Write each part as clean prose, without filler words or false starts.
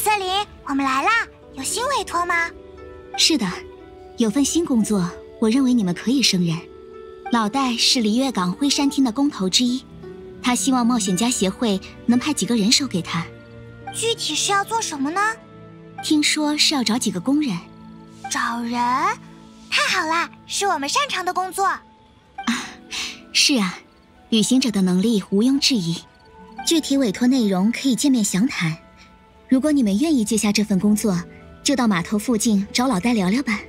瑟琳，我们来啦，有新委托吗？ 是的，有份新工作，我认为你们可以胜任。老戴是璃月港灰山厅的工头之一，他希望冒险家协会能派几个人手给他。 具体是要做什么呢？ 听说是要找几个工人。 找人？太好了，是我们擅长的工作。 是啊，旅行者的能力毋庸置疑。具体委托内容可以见面详谈。如果你们愿意接下这份工作，就到码头附近找老戴聊聊吧。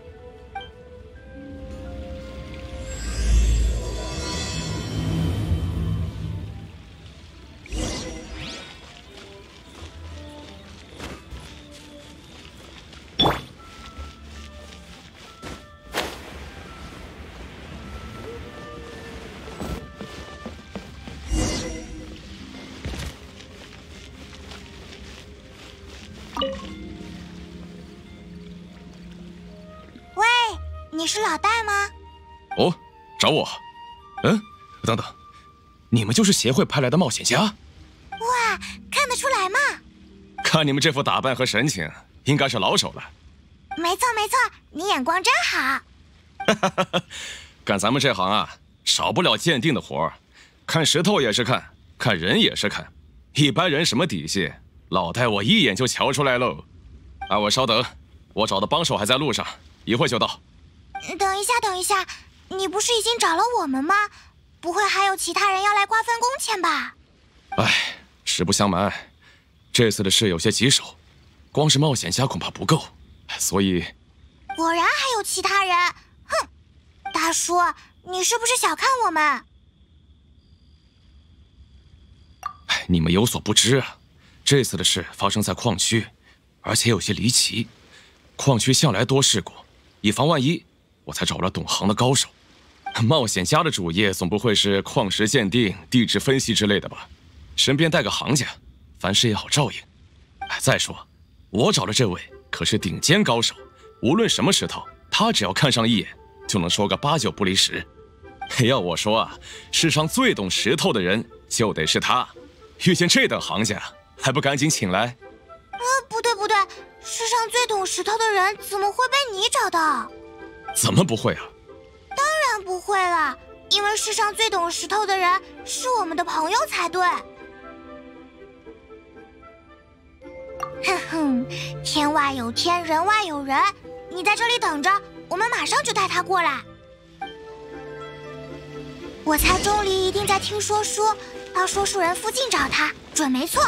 喂，你是老戴吗？ 哦，找我？等等，你们就是协会派来的冒险家？ 哇，看得出来吗？ 看你们这副打扮和神情，应该是老手了。 没错没错，你眼光真好。 干咱们这行啊，少不了鉴定的活儿，看石头也是看，看人也是看，一般人什么底细，老戴我一眼就瞧出来喽。啊，我稍等，我找的帮手还在路上，一会就到。 等一下，你不是已经找了我们吗？不会还有其他人要来瓜分工钱吧？ 唉，实不相瞒，这次的事有些棘手，光是冒险家恐怕不够，所以…… 果然还有其他人！哼，大叔，你是不是小看我们？ 你们有所不知啊，这次的事发生在矿区，而且有些离奇。矿区向来多事故，以防万一，我才找了懂行的高手。冒险家的主业总不会是矿石鉴定、地质分析之类的吧？身边带个行家，凡事也好照应。再说，我找的这位可是顶尖高手，无论什么石头，他只要看上一眼，就能说个8、9不离10。要我说啊，世上最懂石头的人就得是他。遇见这等行家，还不赶紧请来？ 不对，世上最懂石头的人怎么会被你找到？ 怎么不会啊？ 当然不会了，因为世上最懂石头的人是我们的朋友才对。哼哼，天外有天，人外有人，你在这里等着，我们马上就带他过来。我猜钟离一定在听说书，到说书人附近找他，准没错。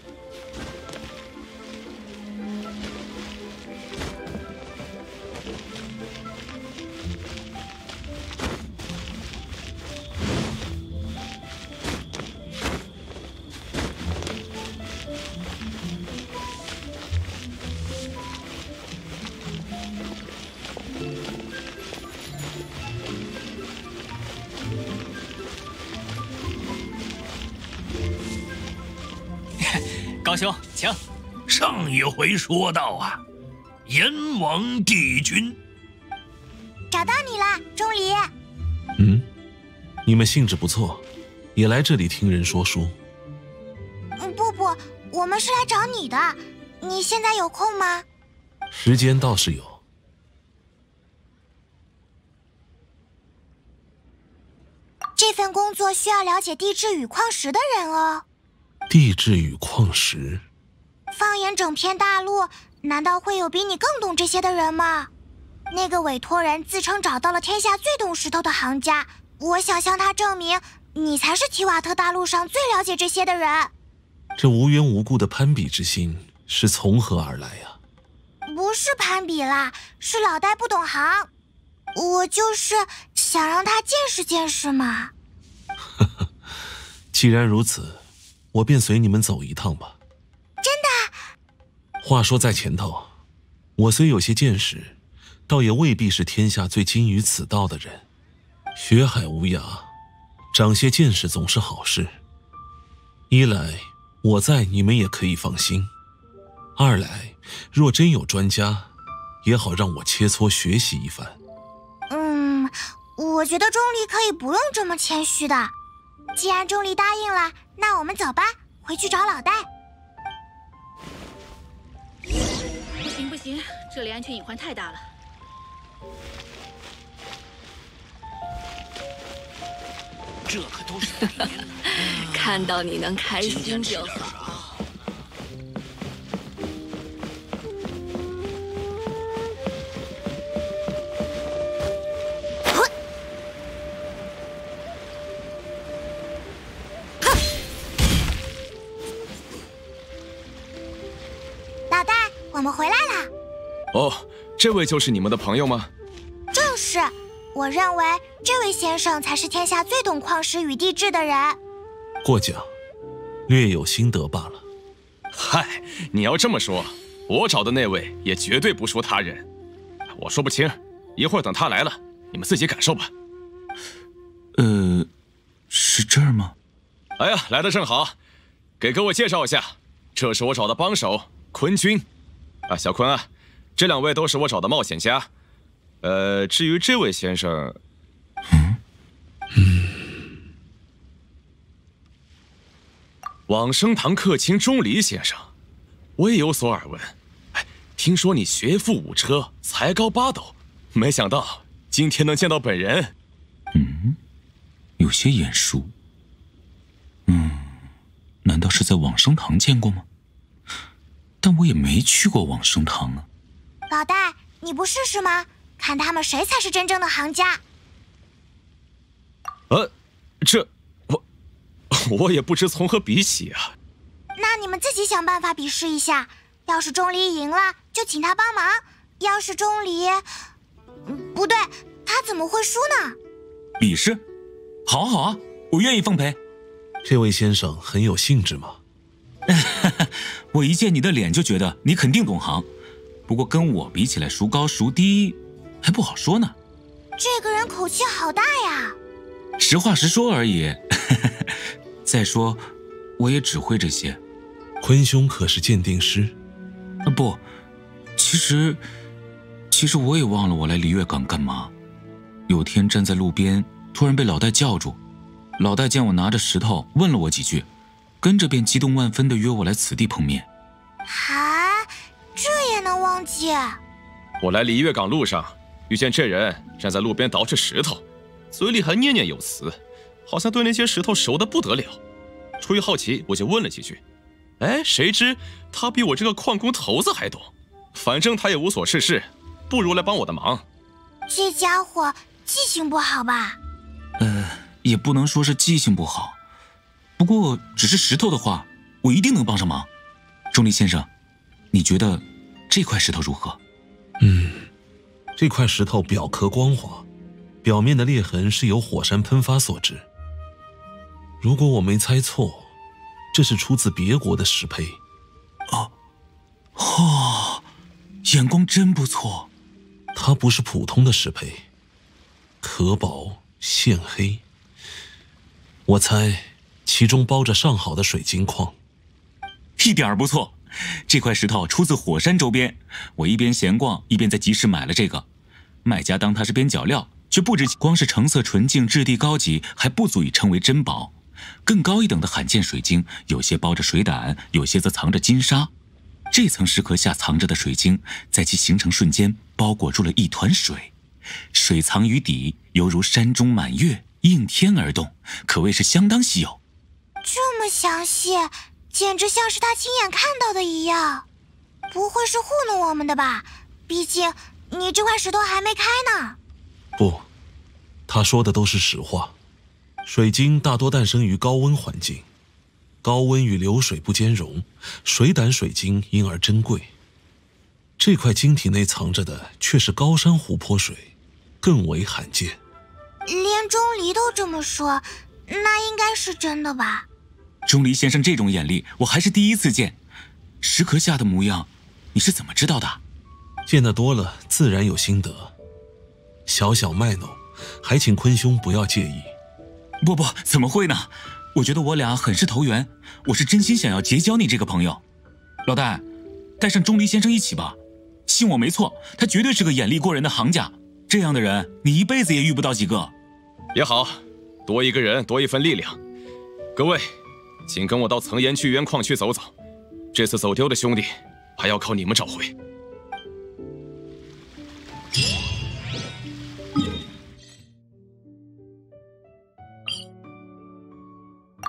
高兄，请。 上一回说到啊，阎王帝君。 找到你了，钟离。 你们兴致不错，也来这里听人说书。 不，我们是来找你的。你现在有空吗？ 时间倒是有。 这份工作需要了解地质与矿石的人哦。 地质与矿石， 放眼整片大陆，难道会有比你更懂这些的人吗？那个委托人自称找到了天下最懂石头的行家，我想向他证明，你才是提瓦特大陆上最了解这些的人。 这无缘无故的攀比之心是从何而来呀？ 不是攀比啦，是老戴不懂行，我就是想让他见识见识嘛。 既然如此，我便随你们走一趟吧。 真的？ 话说在前头，我虽有些见识，倒也未必是天下最精于此道的人。学海无涯，长些见识总是好事。一来，我在你们也可以放心；二来，若真有专家，也好让我切磋学习一番。 我觉得钟离可以不用这么谦虚的。既然钟离答应了，那我们走吧，回去找老戴。 行，这里安全隐患太大了。 这可都是敌人呢。 看到你能开心就好。 老大，我们回来了。 哦，这位就是你们的朋友吗？ 正是，我认为这位先生才是天下最懂矿石与地质的人。 过奖，略有心得罢了。 嗨，你要这么说，我找的那位也绝对不输他人。我说不清，一会儿等他来了，你们自己感受吧。 是这儿吗？ 哎呀，来得正好，给各位介绍一下，这是我找的帮手坤君。啊，小坤啊，这2位都是我找的冒险家。至于这位先生，往生堂客卿钟离先生，我也有所耳闻。哎，听说你学富五车，才高8斗，没想到今天能见到本人。 有些眼熟。难道是在往生堂见过吗？但我也没去过往生堂啊。 老大，你不试试吗？看他们谁才是真正的行家。 我也不知从何比起啊。 那你们自己想办法比试一下。要是钟离赢了，就请他帮忙；要是钟离，不对，他怎么会输呢？ 比试？好啊好啊，我愿意奉陪。 这位先生很有兴致吗？ 我一见你的脸就觉得你肯定懂行，不过跟我比起来，孰高孰低还不好说呢。 这个人口气好大呀！ 实话实说而已。再说，我也只会这些。 坤兄可是鉴定师？ 不，其实我也忘了我来璃月港干嘛。有天站在路边，突然被老戴叫住。老戴见我拿着石头，问了我几句，跟着便激动万分地约我来此地碰面。 啊，这也能忘记？ 我来璃月港路上遇见这人站在路边捯饬石头，嘴里还念念有词，好像对那些石头熟得不得了。出于好奇，我就问了几句。哎，谁知他比我这个矿工头子还懂。反正他也无所事事，不如来帮我的忙。 这家伙记性不好吧？ 也不能说是记性不好，不过只是石头的话，我一定能帮上忙。钟离先生，你觉得这块石头如何？ 这块石头表壳光滑，表面的裂痕是由火山喷发所致。如果我没猜错，这是出自别国的石胚。 眼光真不错。 它不是普通的石胚，壳薄线黑。我猜其中包着上好的水晶矿。 一点儿不错，这块石头出自火山周边。我一边闲逛，一边在集市买了这个。卖家当它是边角料，却不知光是成色纯净、质地高级，还不足以称为珍宝。更高一等的罕见水晶，有些包着水胆，有些则藏着金沙。这层石壳下藏着的水晶，在其形成瞬间包裹住了一团水，水藏于底，犹如山中满月，应天而动，可谓是相当稀有。 这么详细，简直像是他亲眼看到的一样。不会是糊弄我们的吧？毕竟你这块石头还没开呢。 不，他说的都是实话。水晶大多诞生于高温环境，高温与流水不兼容，水胆水晶因而珍贵。这块晶体内藏着的却是高山湖泊水，更为罕见。 连钟离都这么说，那应该是真的吧？ 钟离先生这种眼力，我还是第一次见。石壳下的模样，你是怎么知道的？ 见得多了，自然有心得。小小卖弄，还请坤兄不要介意。 不，怎么会呢？我觉得我俩很是投缘，我是真心想要结交你这个朋友。老戴，带上钟离先生一起吧。信我没错，他绝对是个眼力过人的行家。这样的人，你一辈子也遇不到几个。 也好，多一个人，多一份力量。各位，请跟我到层岩巨源矿区走走。这次走丢的兄弟，还要靠你们找回。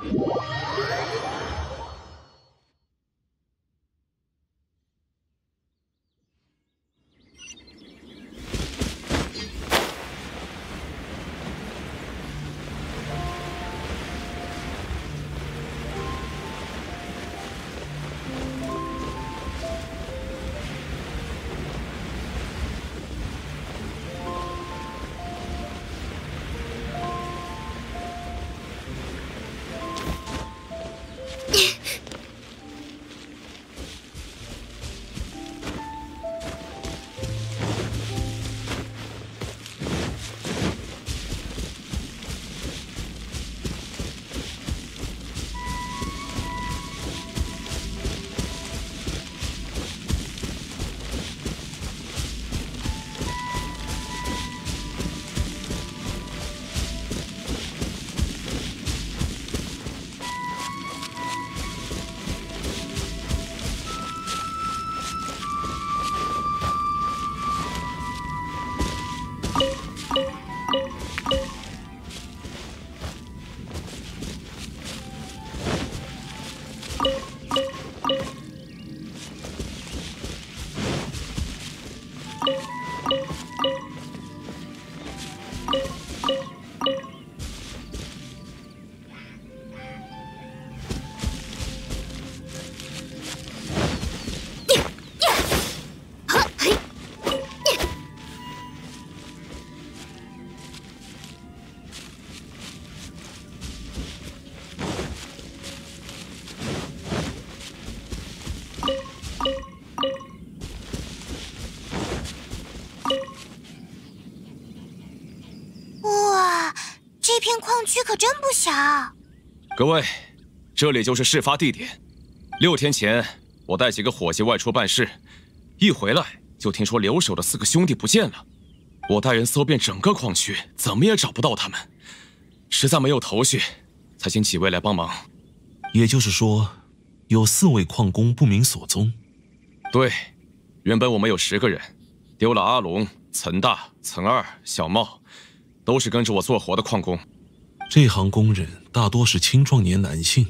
哇，这片矿区可真不小。 各位，这里就是事发地点。6天前，我带几个伙计外出办事，一回来就听说留守的4个兄弟不见了。我带人搜遍整个矿区，怎么也找不到他们，实在没有头绪，才请几位来帮忙。 也就是说，有4位矿工不明所踪。 对，原本我们有10个人，丢了阿龙、岑大、岑二、小茂，都是跟着我做活的矿工。 这行工人大多是青壮年男性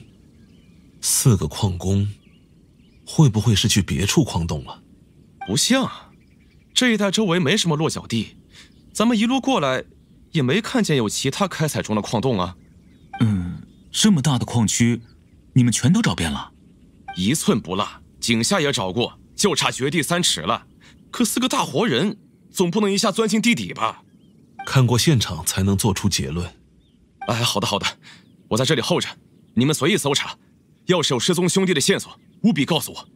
，4个矿工，会不会是去别处矿洞了？ 不像，这一带周围没什么落脚地，咱们一路过来，也没看见有其他开采中的矿洞啊。 这么大的矿区，你们全都找遍了？ 一寸不落，井下也找过，就差掘地3尺了。可4个大活人，总不能一下钻进地底吧？ 看过现场才能做出结论。 哎，好的好的，我在这里候着，你们随意搜查，要是有失踪兄弟的线索，务必告诉我。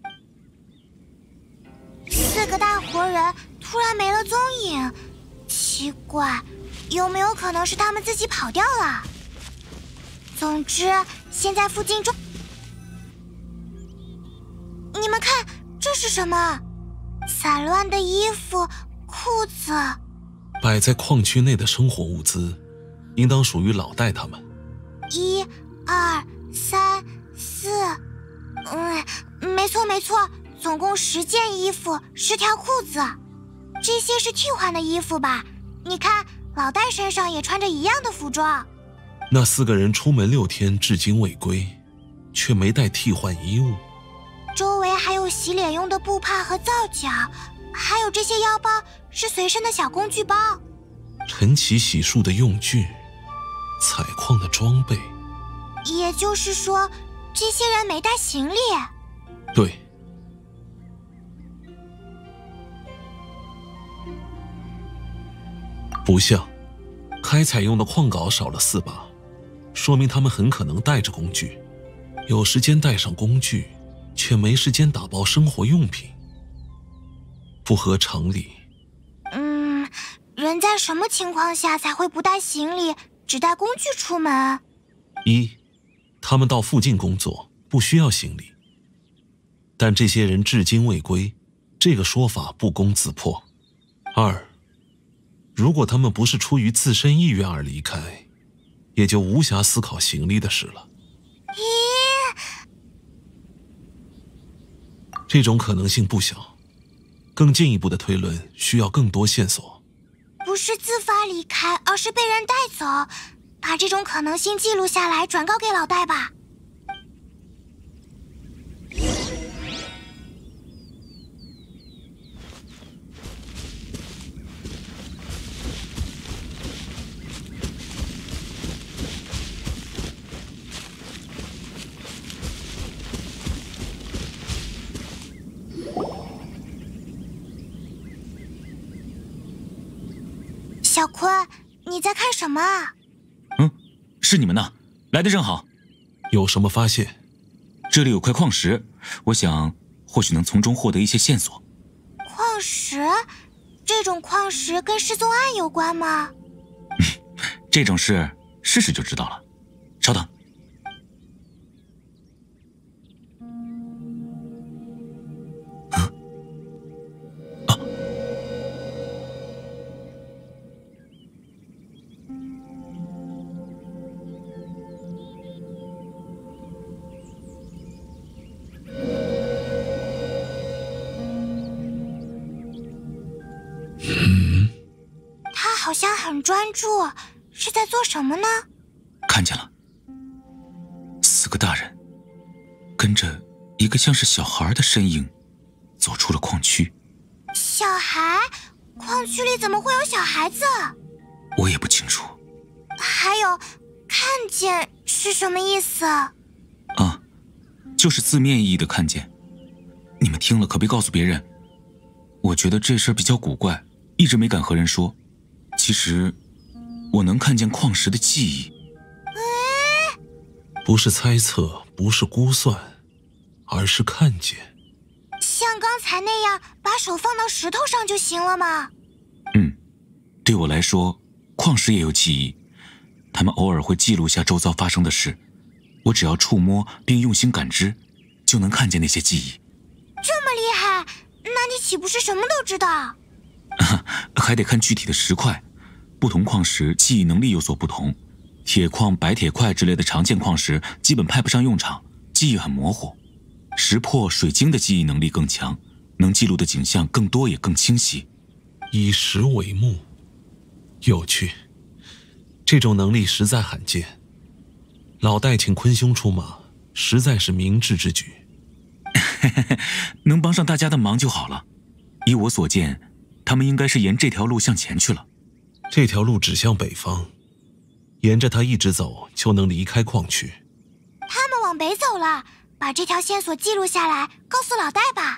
4个大活人突然没了踪影，奇怪，有没有可能是他们自己跑掉了？总之，现在附近你们看，这是什么？散乱的衣服、裤子。 摆在矿区内的生活物资，应当属于老戴他们。 1、2、3、4，没错没错，总共10件衣服，10条裤子。这些是替换的衣服吧？你看，老戴身上也穿着一样的服装。 那4个人出门6天，至今未归，却没带替换衣物。 周围还有洗脸用的布帕和皂角，还有这些腰包是随身的小工具包。 晨起洗漱的用具，采矿的装备。 也就是说，这些人没带行李。 对。不像，开采用的矿镐少了4把，说明他们很可能带着工具，有时间带上工具，却没时间打包生活用品，不合常理。 人在什么情况下才会不带行李，只带工具出门 ？1，他们到附近工作，不需要行李。但这些人至今未归，这个说法不攻自破。2，如果他们不是出于自身意愿而离开，也就无暇思考行李的事了。这种可能性不小，更进一步的推论需要更多线索。 不是自发离开，而是被人带走， 把这种可能性记录下来，转告给老戴吧。小坤，你在看什么啊？ 是你们呢，来的正好。 有什么发现？ 这里有块矿石，我想或许能从中获得一些线索。 矿石？这种矿石跟失踪案有关吗？ 这种事试试就知道了。稍等。 他好像很专注，是在做什么呢？ 看见了，4个大人跟着一个像是小孩的身影走出了矿区。 小孩？矿区里怎么会有小孩子？ 我也不清楚。 还有，看见是什么意思？ 就是字面意义的看见。你们听了可别告诉别人。我觉得这事儿比较古怪，一直没敢和人说。其实，我能看见矿石的记忆。 不是猜测，不是估算，而是看见。 像刚才那样，把手放到石头上就行了吗？ 对我来说，矿石也有记忆，它们偶尔会记录下周遭发生的事。我只要触摸并用心感知，就能看见那些记忆。 这么厉害，那你岂不是什么都知道？ 还得看具体的石块，不同矿石记忆能力有所不同。铁矿、白铁块之类的常见矿石基本派不上用场，记忆很模糊。石破、水晶的记忆能力更强，能记录的景象更多也更清晰。 以石为目，有趣，这种能力实在罕见。老戴请坤兄出马，实在是明智之举。 能帮上大家的忙就好了。依我所见，他们应该是沿这条路向前去了。 这条路指向北方，沿着它一直走就能离开矿区。 他们往北走了，把这条线索记录下来，告诉老戴吧。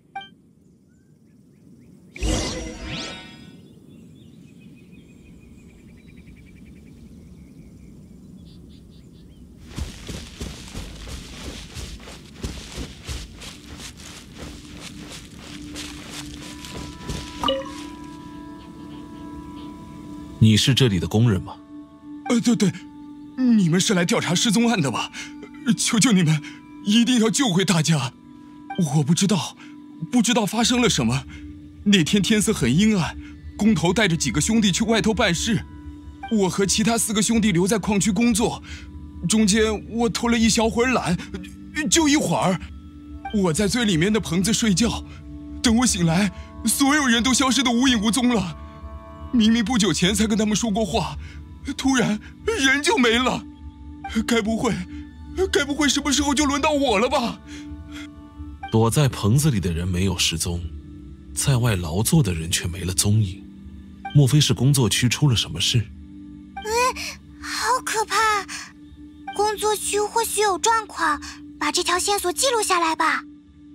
你是这里的工人吗？ 对，你们是来调查失踪案的吧？求求你们，一定要救回大家！我不知道发生了什么。那天天色很阴暗，工头带着几个兄弟去外头办事，我和其他4个兄弟留在矿区工作。中间我偷了一小会儿懒，就一会儿。我在最里面的棚子睡觉，等我醒来，所有人都消失得无影无踪了。明明不久前才跟他们说过话，突然人就没了。该不会什么时候就轮到我了吧？ 躲在棚子里的人没有失踪，在外劳作的人却没了踪影。莫非是工作区出了什么事？ 好可怕！工作区或许有状况，把这条线索记录下来吧。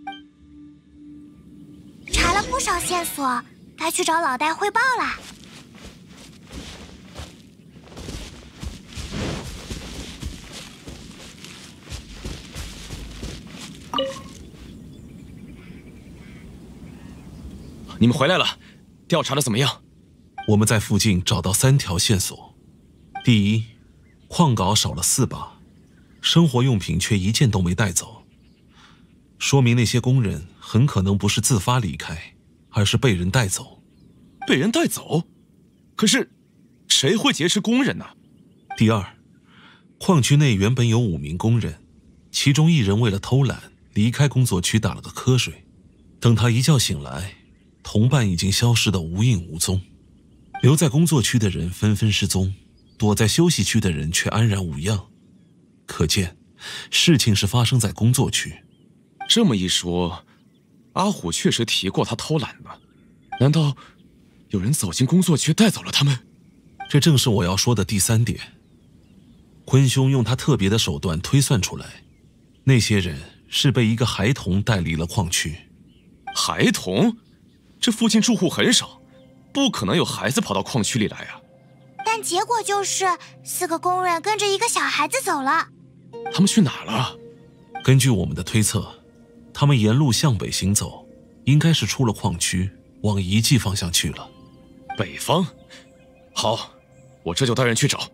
查了不少线索，该去找老戴汇报啦。 你们回来了，调查的怎么样？ 我们在附近找到3条线索。第一，矿镐少了4把，生活用品却一件都没带走，说明那些工人很可能不是自发离开，而是被人带走。 被人带走？可是，谁会劫持工人呢？ 第二，矿区内原本有5名工人，其中1人为了偷懒离开工作区打了个瞌睡，等他一觉醒来，同伴已经消失得无影无踪。留在工作区的人纷纷失踪， 躲在休息区的人却安然无恙，可见事情是发生在工作区。 这么一说，阿虎确实提过他偷懒呢。难道有人走进工作区带走了他们？ 这正是我要说的第3点。坤兄用他特别的手段推算出来，那些人是被一个孩童带离了矿区。 孩童？这附近住户很少，不可能有孩子跑到矿区里来啊。 但结果就是4个工人跟着一个小孩子走了。 他们去哪儿了？ 根据我们的推测，他们沿路向北行走，应该是出了矿区，往遗迹方向去了。 北方？好，我这就带人去找。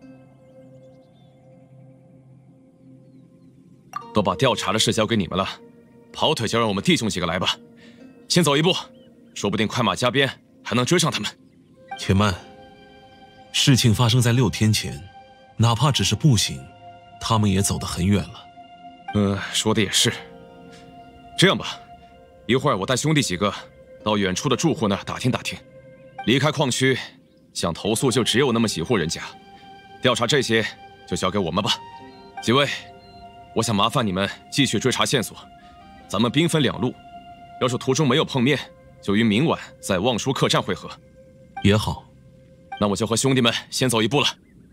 都把调查的事交给你们了，跑腿就让我们弟兄几个来吧。先走一步，说不定快马加鞭还能追上他们。 且慢，事情发生在6天前，哪怕只是步行，他们也走得很远了。 说的也是。这样吧，一会儿我带兄弟几个到远处的住户那儿打听打听。离开矿区，想投诉就只有那么几户人家，调查这些就交给我们吧。几位，我想麻烦你们继续追查线索，咱们兵分2路，要是途中没有碰面，就于明晚在望舒客栈会合。 也好， 那我就和兄弟们先走一步了。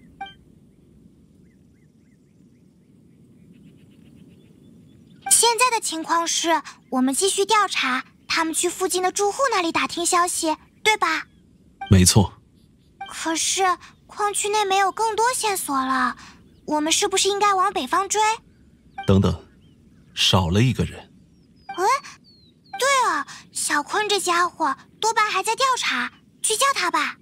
现在的情况是，我们继续调查，他们去附近的住户那里打听消息，对吧？ 没错。 可是矿区内没有更多线索了，我们是不是应该往北方追？ 等等，少了一个人。 对啊，小坤这家伙多半还在调查，去叫他吧。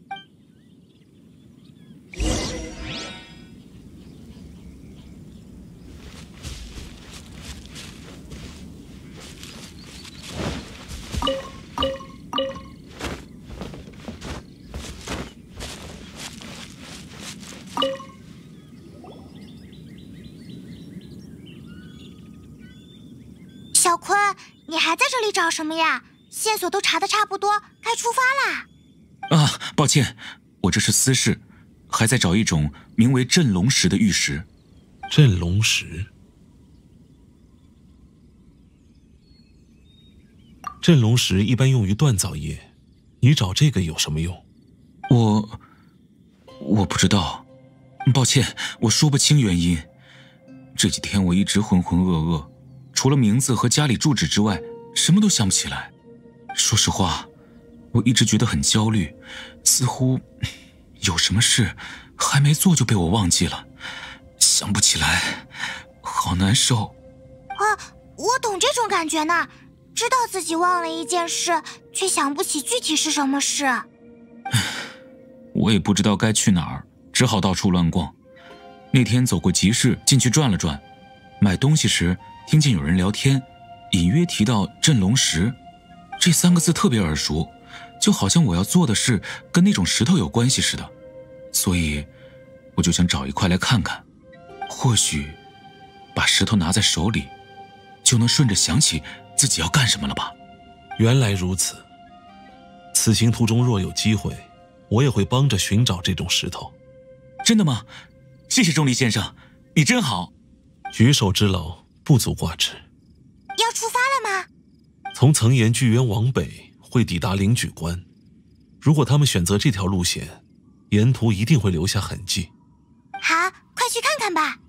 小坤，你还在这里找什么呀？线索都查得差不多，该出发啦。 抱歉，我这是私事，还在找一种名为镇龙石的玉石。 镇龙石？镇龙石一般用于锻造业，你找这个有什么用？ 我不知道，抱歉，我说不清原因。这几天我一直浑浑噩噩，除了名字和家里住址之外，什么都想不起来。说实话，我一直觉得很焦虑，似乎有什么事还没做就被我忘记了，想不起来，好难受。 我懂这种感觉呢，知道自己忘了一件事，却想不起具体是什么事。 我也不知道该去哪儿，只好到处乱逛。那天走过集市，进去转了转，买东西时听见有人聊天，隐约提到镇龙石，这3个字特别耳熟，就好像我要做的事跟那种石头有关系似的，所以我就想找一块来看看，或许把石头拿在手里，就能顺着想起自己要干什么了吧。 原来如此，此行途中若有机会，我也会帮着寻找这种石头。 真的吗？谢谢钟离先生，你真好。 举手之劳，不足挂齿。 要出发了吗？ 从层岩巨渊往北会抵达灵举关，如果他们选择这条路线，沿途一定会留下痕迹。 好，快去看看吧。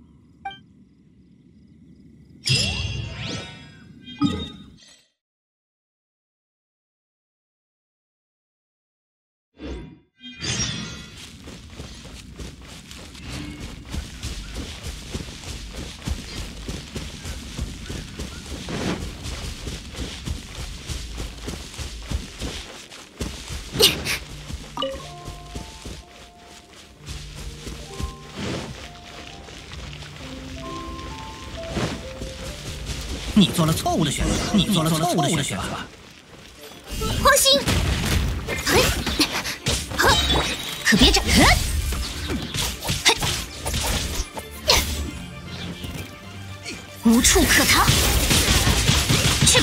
你做了错误的选择，你做了错误的选择。 黄兴，可别这，无处可逃，去吧！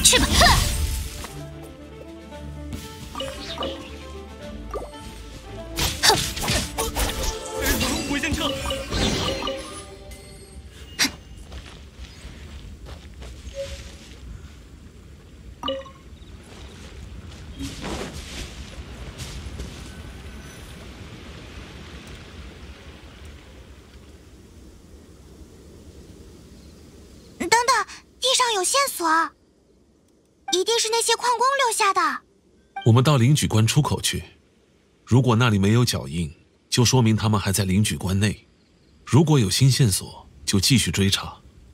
去吧！哼！哼！ 子龙回旋车。 等等，地上有线索，一定是那些矿工留下的。 我们到领举关出口去，如果那里没有脚印，就说明他们还在领举关内；如果有新线索，就继续追查。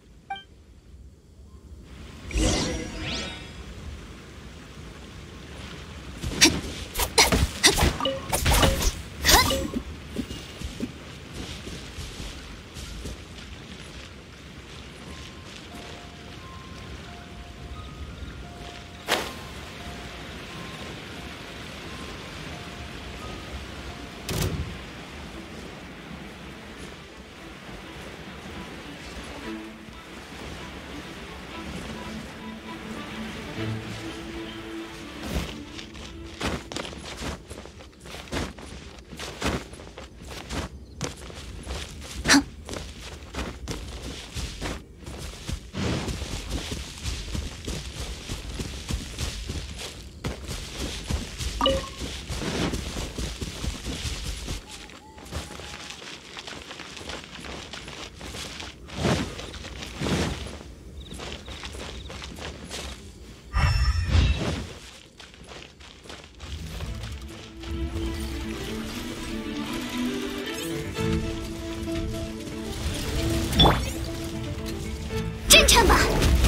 真诚吧！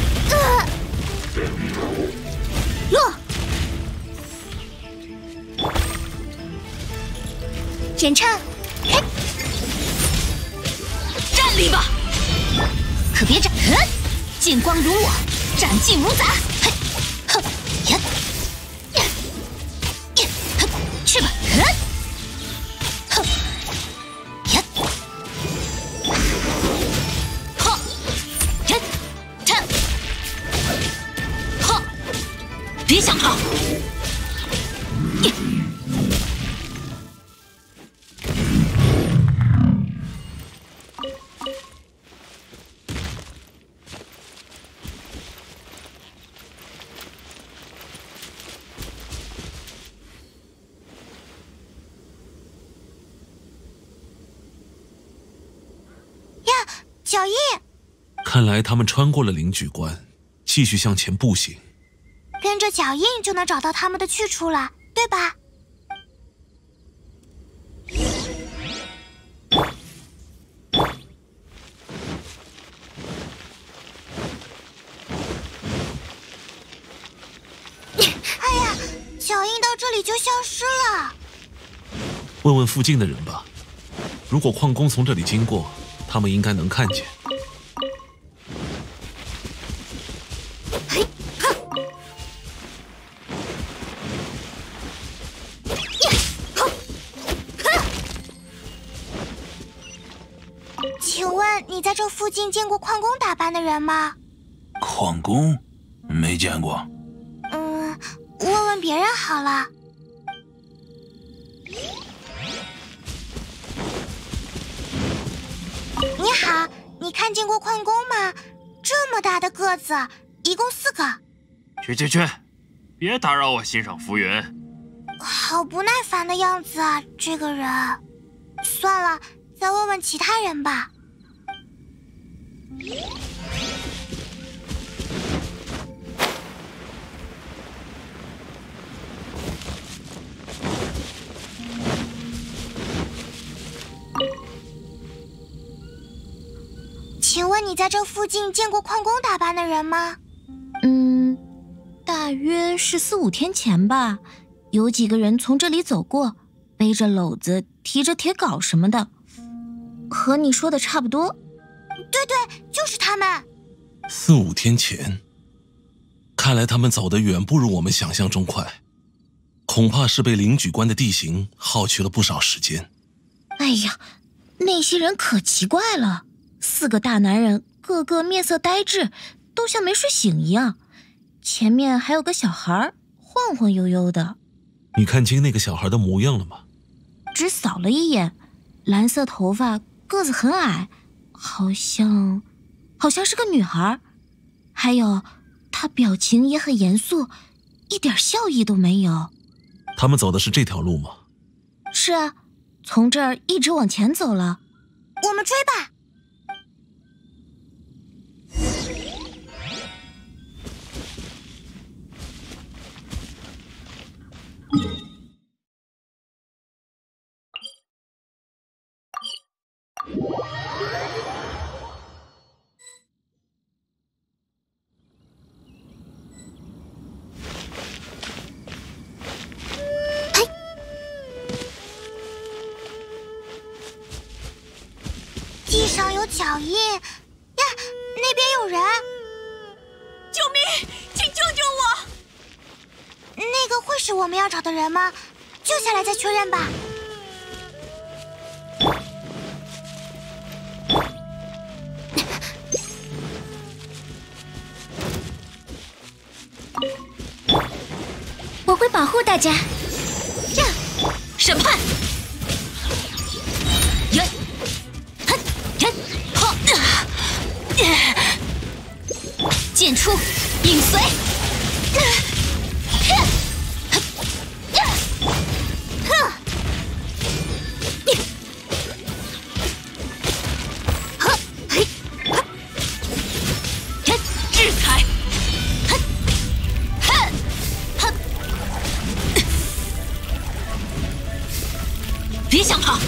落！简称，嘿！站立吧！可别站！剑光如我，斩尽无杂！嘿！哼！呀！呀！呀！哼！去吧！哼！呀！哈！人！趁！哈！别想跑！ 脚印， 看来他们穿过了领举关，继续向前步行。 跟着脚印就能找到他们的去处了，对吧？哎呀，脚印到这里就消失了。 问问附近的人吧，如果矿工从这里经过，他们应该能看见。 请问你在这附近见过矿工打扮的人吗？ 矿工？没见过。 问问别人好了。你好，你看见过矿工吗？这么大的个子，一共4个。 去，别打扰我欣赏浮云。 好不耐烦的样子啊，这个人。算了，再问问其他人吧。请问你在这附近见过矿工打扮的人吗？ 大约是4、5天前吧，有几个人从这里走过，背着篓子，提着铁镐什么的，和你说的差不多。 对，就是他们。 4、5天前，看来他们走得远不如我们想象中快，恐怕是被领举关的地形耗去了不少时间。 哎呀，那些人可奇怪了，4个大男人，个个面色呆滞，都像没睡醒一样。 前面还有个小孩晃晃悠悠的。 你看清那个小孩的模样了吗？ 只扫了一眼，蓝色头发，个子很矮，好像是个女孩。还有，她表情也很严肃，一点笑意都没有。 他们走的是这条路吗？ 是啊，从这儿一直往前走了。 我们追吧。地上有脚印呀，那边有人！ 救命！请救救我！ 那个会是我们要找的人吗？救下来再确认吧。 我会保护大家。 这审判。 剑出，影随。 制裁。别想跑！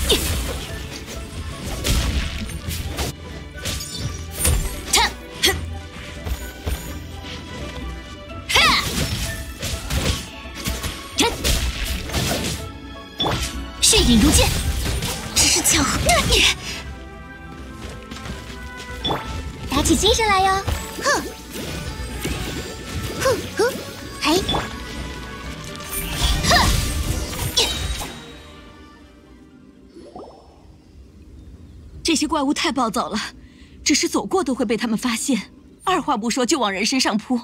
血影如剑，只是巧合。打起精神来哟！哼，哼哼，嘿，哼！ 这些怪物太暴躁了，只是走过都会被他们发现，二话不说就往人身上扑。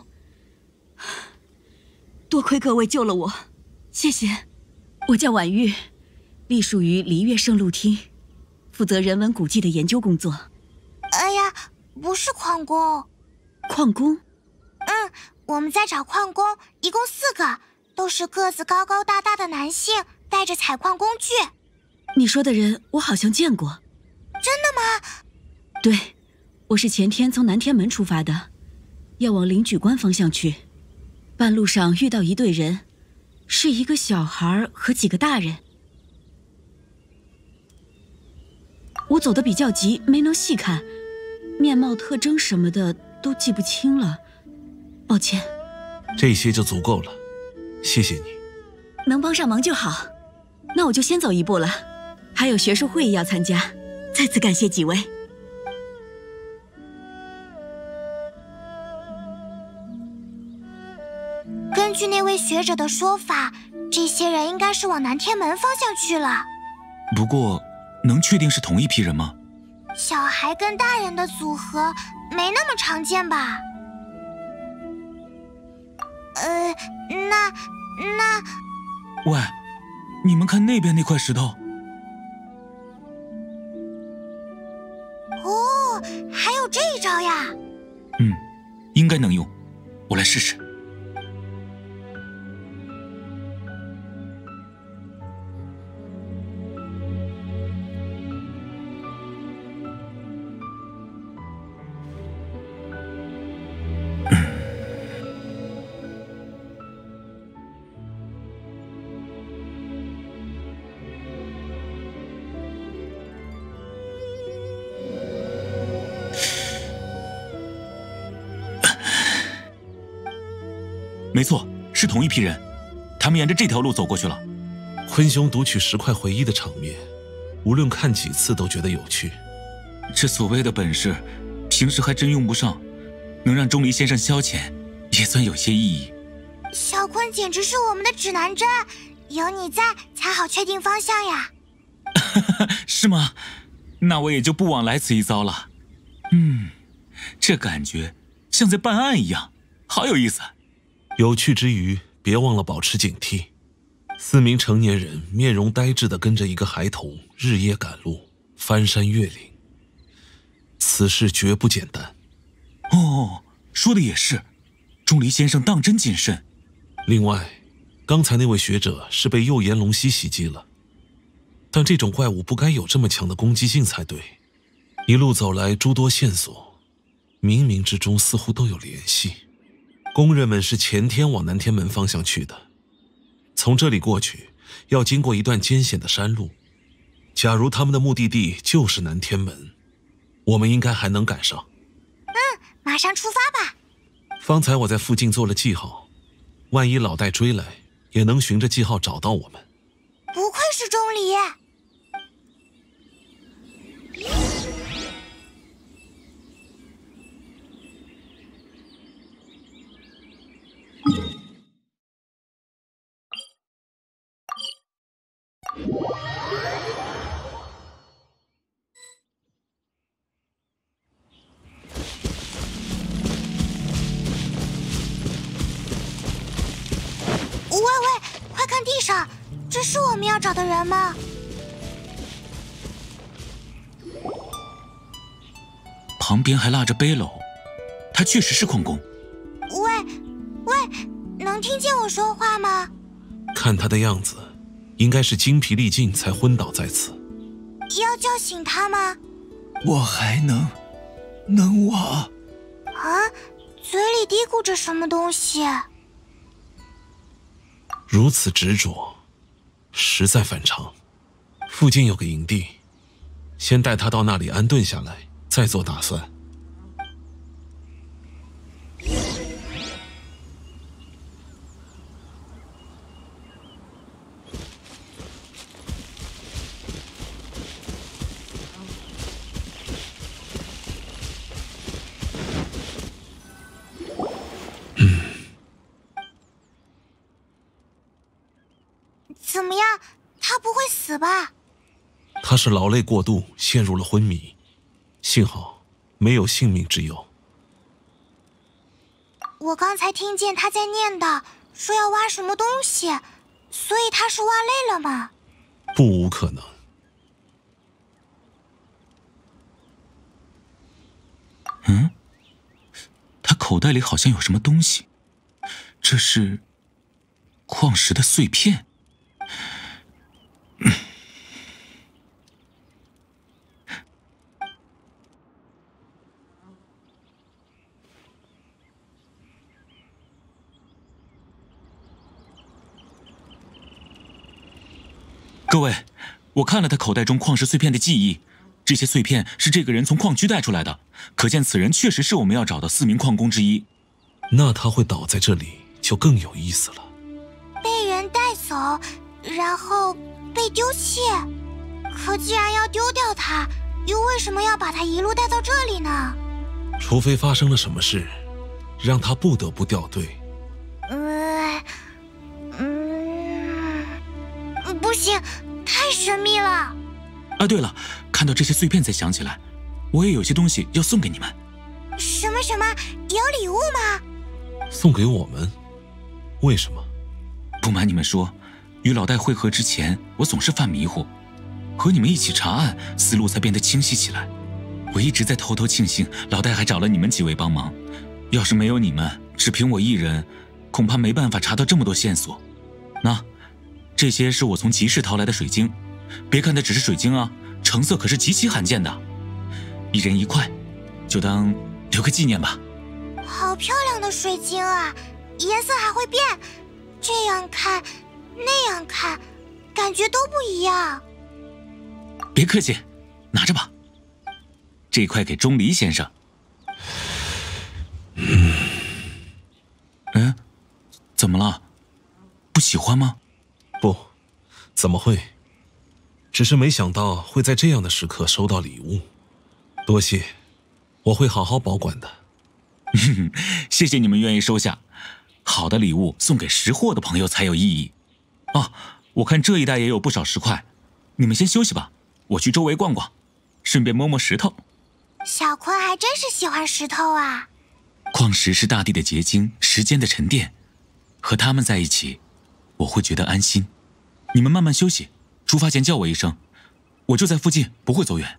多亏各位救了我，谢谢。我叫婉玉，隶属于璃月圣路厅，负责人文古迹的研究工作。 哎呀，不是矿工。 矿工？ 我们在找矿工，一共4个，都是个子高高大大的男性，带着采矿工具。 你说的人，我好像见过。 真的吗？ 对，我是前天从南天门出发的，要往灵举关方向去。半路上遇到一队人，是一个小孩和几个大人。我走得比较急，没能细看，面貌特征什么的都记不清了，抱歉。 这些就足够了，谢谢你。 能帮上忙就好，那我就先走一步了，还有学术会议要参加，再次感谢几位。 根据那位学者的说法，这些人应该是往南天门方向去了。 不过，能确定是同一批人吗？ 小孩跟大人的组合没那么常见吧？那…… 喂，你们看那边那块石头。 哦，还有这一招呀！ 应该能用，我来试试。没错，是同一批人，他们沿着这条路走过去了。 昏兄读取10块回忆的场面，无论看几次都觉得有趣。 这所谓的本事，平时还真用不上，能让钟离先生消遣，也算有些意义。 小坤简直是我们的指南针，有你在才好确定方向呀。 是吗？那我也就不枉来此一遭了。这感觉像在办案一样，好有意思。 有趣之余，别忘了保持警惕。4名成年人面容呆滞地跟着一个孩童日夜赶路，翻山越岭。此事绝不简单。 哦，说的也是，钟离先生当真谨慎。 另外，刚才那位学者是被右岩龙蜥袭击了，但这种怪物不该有这么强的攻击性才对。一路走来，诸多线索，冥冥之中似乎都有联系。工人们是前天往南天门方向去的，从这里过去要经过一段艰险的山路。假如他们的目的地就是南天门，我们应该还能赶上。 马上出发吧。 方才我在附近做了记号，万一老戴追来，也能循着记号找到我们。 不愧是钟离。喂，快看地上，这是我们要找的人吗？ 旁边还落着背篓，他确实是矿工。 喂，能听见我说话吗？ 看他的样子，应该是精疲力尽才昏倒在此。 要叫醒他吗？ 我还能我啊，嘴里嘀咕着什么东西？ 如此执着，实在反常。附近有个营地，先带他到那里安顿下来，再做打算。 怎么样？他不会死吧？ 他是劳累过度，陷入了昏迷，幸好没有性命之忧。 我刚才听见他在念叨，说要挖什么东西，所以他是挖累了吗？ 不无可能。 他口袋里好像有什么东西，这是矿石的碎片。各位，我看了他口袋中矿石碎片的记忆，这些碎片是这个人从矿区带出来的，可见此人确实是我们要找的4名矿工之一。 那他会倒在这里，就更有意思了。 被人带走，然后被丢弃。可既然要丢掉他，又为什么要把他一路带到这里呢？ 除非发生了什么事，让他不得不掉队。 不行，太神秘了。 啊，对了，看到这些碎片才想起来，我也有些东西要送给你们。 什么？有礼物吗？ 送给我们？为什么？ 不瞒你们说，与老戴会合之前，我总是犯迷糊，和你们一起查案，思路才变得清晰起来。我一直在偷偷庆幸老戴还找了你们几位帮忙，要是没有你们，只凭我一人，恐怕没办法查到这么多线索。那这些是我从集市淘来的水晶，别看它只是水晶啊，成色可是极其罕见的。1人1块，就当留个纪念吧。 好漂亮的水晶啊，颜色还会变，这样看那样看，感觉都不一样。 别客气，拿着吧。这块给钟离先生。怎么了？不喜欢吗？ 不，怎么会？只是没想到会在这样的时刻收到礼物。多谢，我会好好保管的。 谢谢你们愿意收下。好的礼物送给识货的朋友才有意义。啊，我看这一带也有不少石块，你们先休息吧，我去周围逛逛，顺便摸摸石头。 小坤还真是喜欢石头啊。 矿石是大地的结晶，时间的沉淀， 和他们在一起，我会觉得安心。你们慢慢休息，出发前叫我一声，我就在附近，不会走远。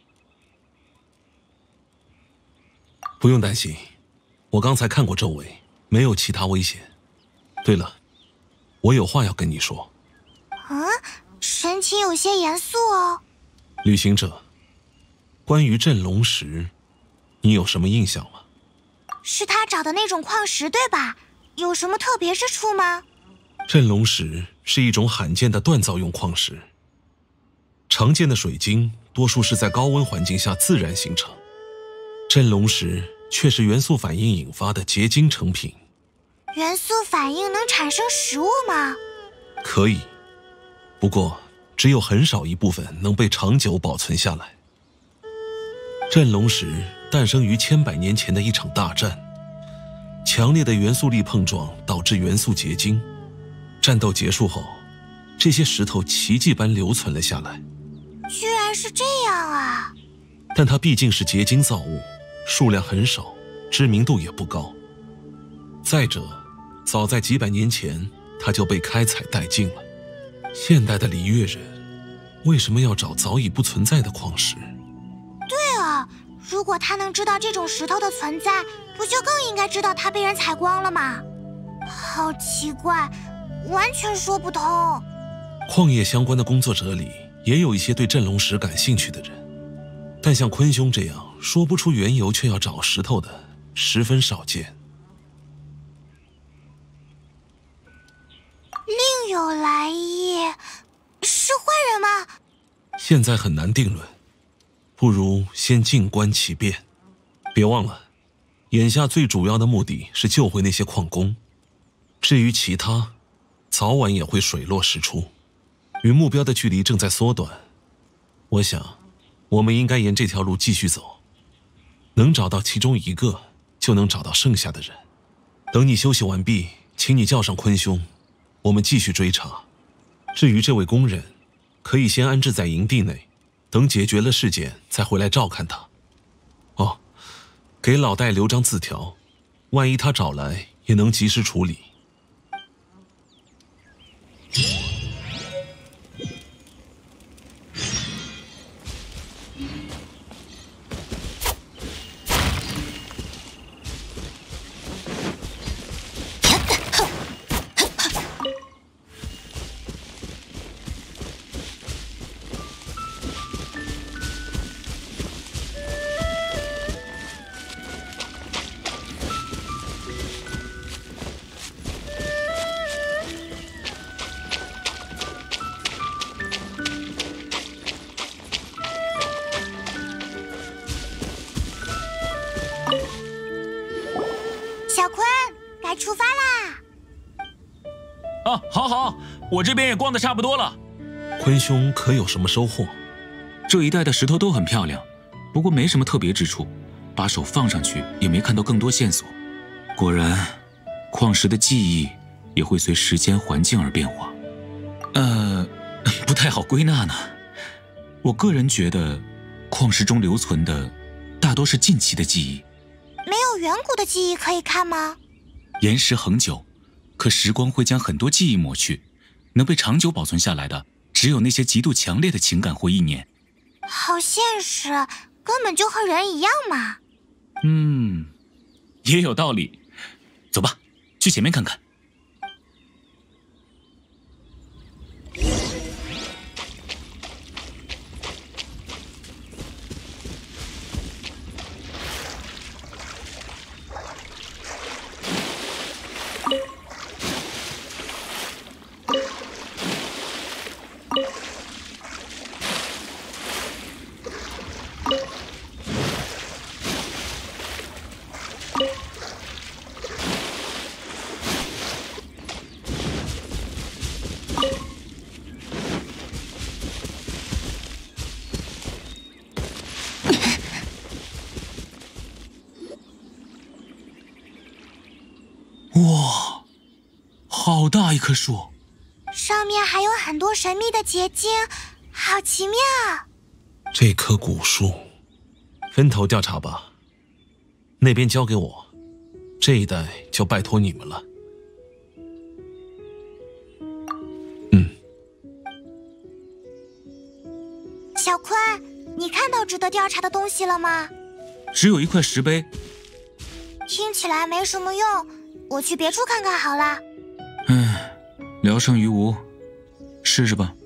不用担心，我刚才看过周围，没有其他危险。对了，我有话要跟你说。 神情有些严肃哦。 旅行者，关于镇龙石，你有什么印象吗？ 是他找的那种矿石，对吧？有什么特别之处吗？ 镇龙石是一种罕见的锻造用矿石，常见的水晶多数是在高温环境下自然形成，镇龙石却是元素反应引发的结晶成品。 元素反应能产生食物吗？ 可以，不过只有很少一部分能被长久保存下来。镇龙石诞生于千百年前的一场大战，强烈的元素力碰撞导致元素结晶。战斗结束后，这些石头奇迹般留存了下来。 居然是这样啊！ 但它毕竟是结晶造物，数量很少，知名度也不高。再者，早在几百年前，它就被开采殆尽了。现代的璃月人为什么要找早已不存在的矿石？ 对啊，如果他能知道这种石头的存在，不就更应该知道它被人采光了吗？好奇怪，完全说不通。 矿业相关的工作者里也有一些对镇龙石感兴趣的人，但像坤兄这样说不出缘由却要找石头的十分少见。 另有来意，是坏人吗？ 现在很难定论，不如先静观其变。别忘了，眼下最主要的目的是救回那些矿工，至于其他，早晚也会水落石出。与目标的距离正在缩短，我想，我们应该沿这条路继续走。能找到其中一个，就能找到剩下的人。等你休息完毕，请你叫上坤兄，我们继续追查。至于这位工人，可以先安置在营地内，等解决了事件再回来照看他。哦，给老戴留张字条，万一他找来，也能及时处理。 小坤，该出发啦！ 啊，好，我这边也逛得差不多了。 坤兄可有什么收获？ 这一带的石头都很漂亮，不过没什么特别之处，把手放上去也没看到更多线索。果然，矿石的记忆也会随时间环境而变化。不太好归纳呢。我个人觉得，矿石中留存的大多是近期的记忆。 没有远古的记忆可以看吗？ 岩石恒久，可时光会将很多记忆抹去，能被长久保存下来的，只有那些极度强烈的情感或意念。 好现实，根本就和人一样嘛。 也有道理。走吧，去前面看看。哇，好大一棵树！ 上面还有很多神秘的结晶，好奇妙。 这棵古树，分头调查吧。那边交给我，这一带就拜托你们了。 调查的东西了吗？ 只有一块石碑。 听起来没什么用，我去别处看看好了。 聊胜于无，试试吧。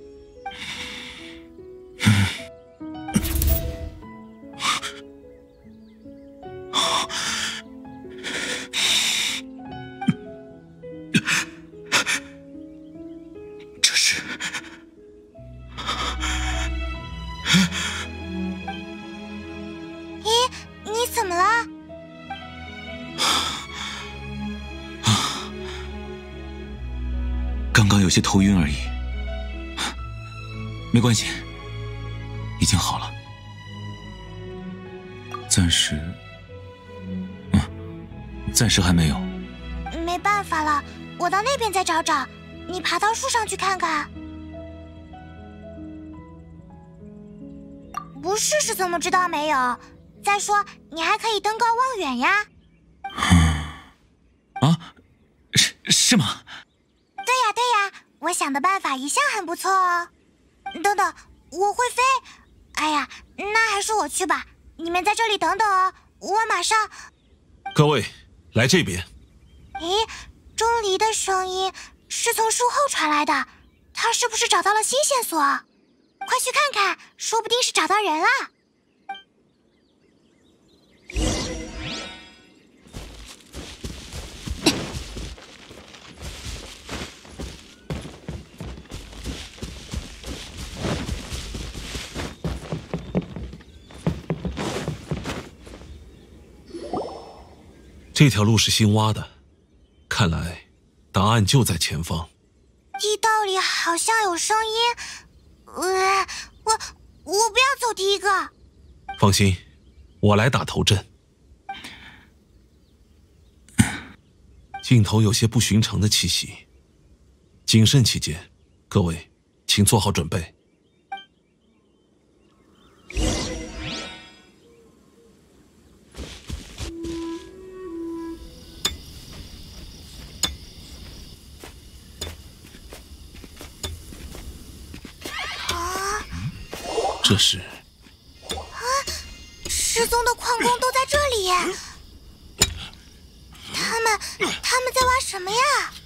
这是…… 咦，你怎么了？ 刚刚有些头晕而已，没关系，已经好了。暂时还没有。 没办法了，我到那边再找找。你爬到树上去看看。不试试怎么知道没有？再说，你还可以登高望远呀。 啊，是吗？ 对呀，我想的办法一向很不错哦。等等，我会飞。哎呀，那还是我去吧。你们在这里等等哦，我马上。 各位，来这边。 咦，钟离的声音是从树后传来的，他是不是找到了新线索？快去看看，说不定是找到人了。 这条路是新挖的，看来答案就在前方。 地道里好像有声音，我不要走第一个。 放心，我来打头阵。尽头有些不寻常的气息，谨慎起见，各位请做好准备。这是失踪的矿工都在这里，他们在挖什么呀？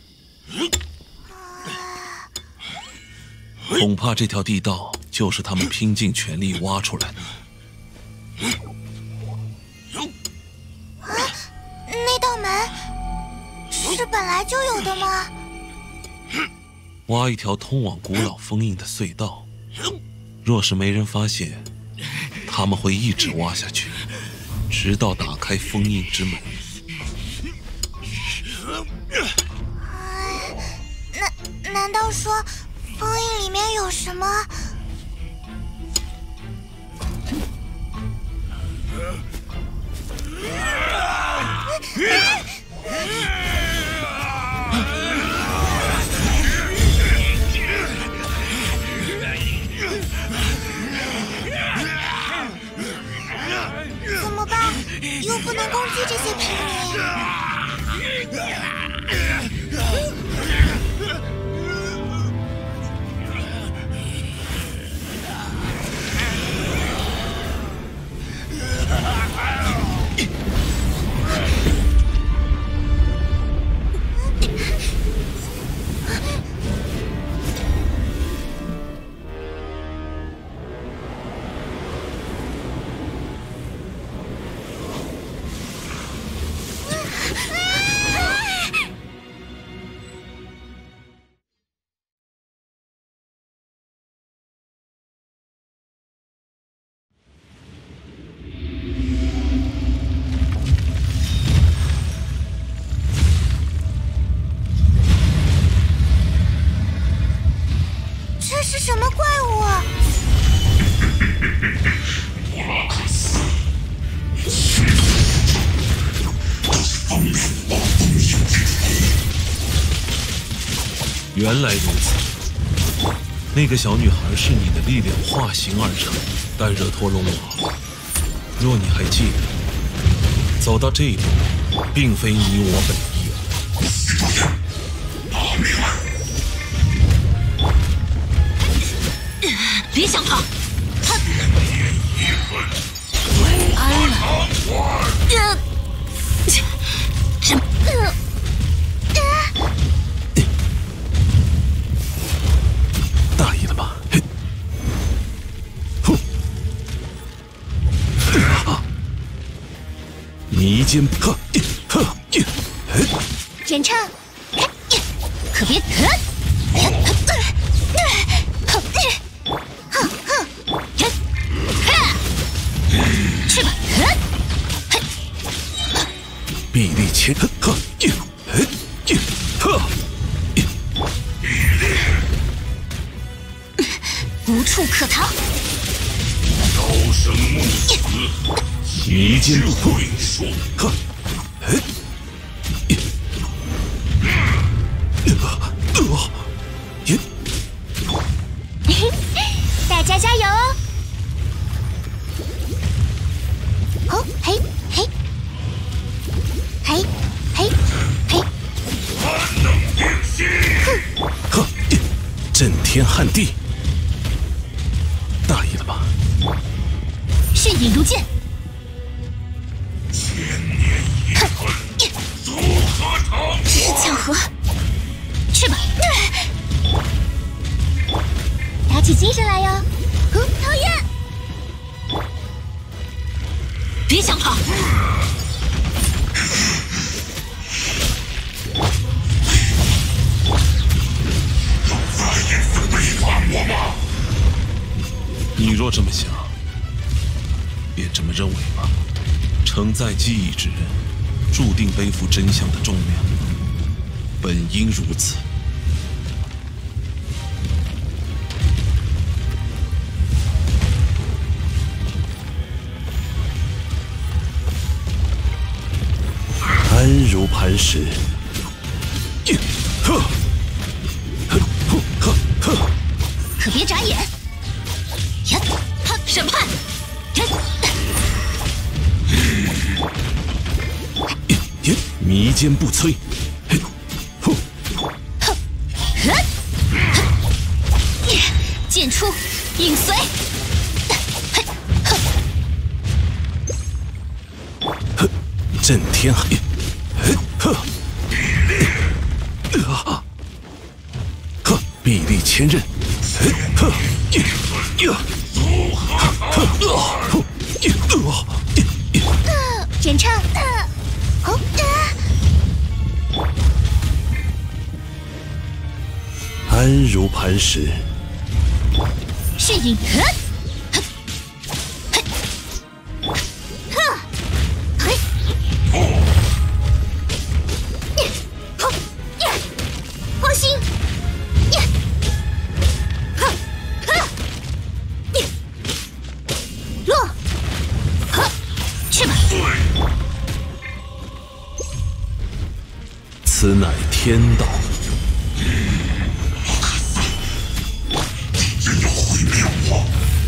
恐怕这条地道就是他们拼尽全力挖出来的。 那道门是本来就有的吗？ 挖一条通往古老封印的隧道。若是没人发现，他们会一直挖下去，直到打开封印之门。 难道说封印里面有什么？怎么办？又不能攻击这些平民。这是什么怪物？ 原来如此，那个小女孩是你的力量化形而成。但惹托龙王，若你还记得，走到这一步，并非你我本意。 别想跑！ 安了。 大意了吧？迷奸， 简畅， 可别，去吧， 臂力千， 无处可逃。 朝生暮死， 迷奸不破。 大家加油哦！哦，嘿，嘿，嘿，嘿，嘿， 安能定心？ 呵，震天撼地，大意了吧？ 迅影如剑， 千年遗恨，足可偿。 只是巧合，去吧。 打起精神来哟！讨厌！ 别想跑！ 再一次背叛我吗？ 你若这么想，便这么认为吧。承载记忆之人，注定背负真相的重量，本应如此。安如磐石， 可别眨眼！审判！ 迷奸不摧， 剑出，影随。 震天撼，臂力千仞， 简畅， 安如磐石， 血影， 黄星， 落，去吧。 此乃天道。 真要毁灭我！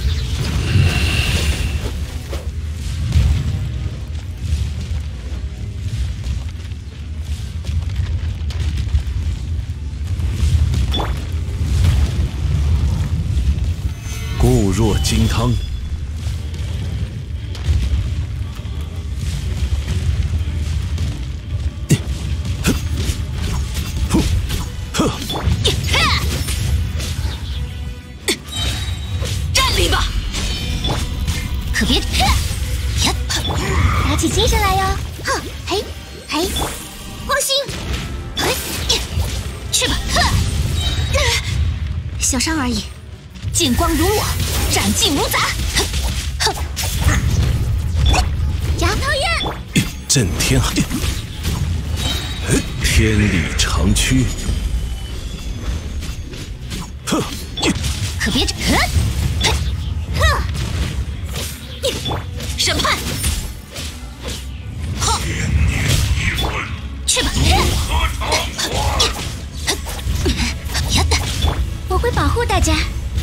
固若金汤， 站立吧！可别， 打起精神来哟！嘿，嘿， 黄星，去吧。小伤而已，剑光如我，斩尽无杂。 杨桃院， 震天撼，天理长驱， 可别审判，去吧。 我会保护大家。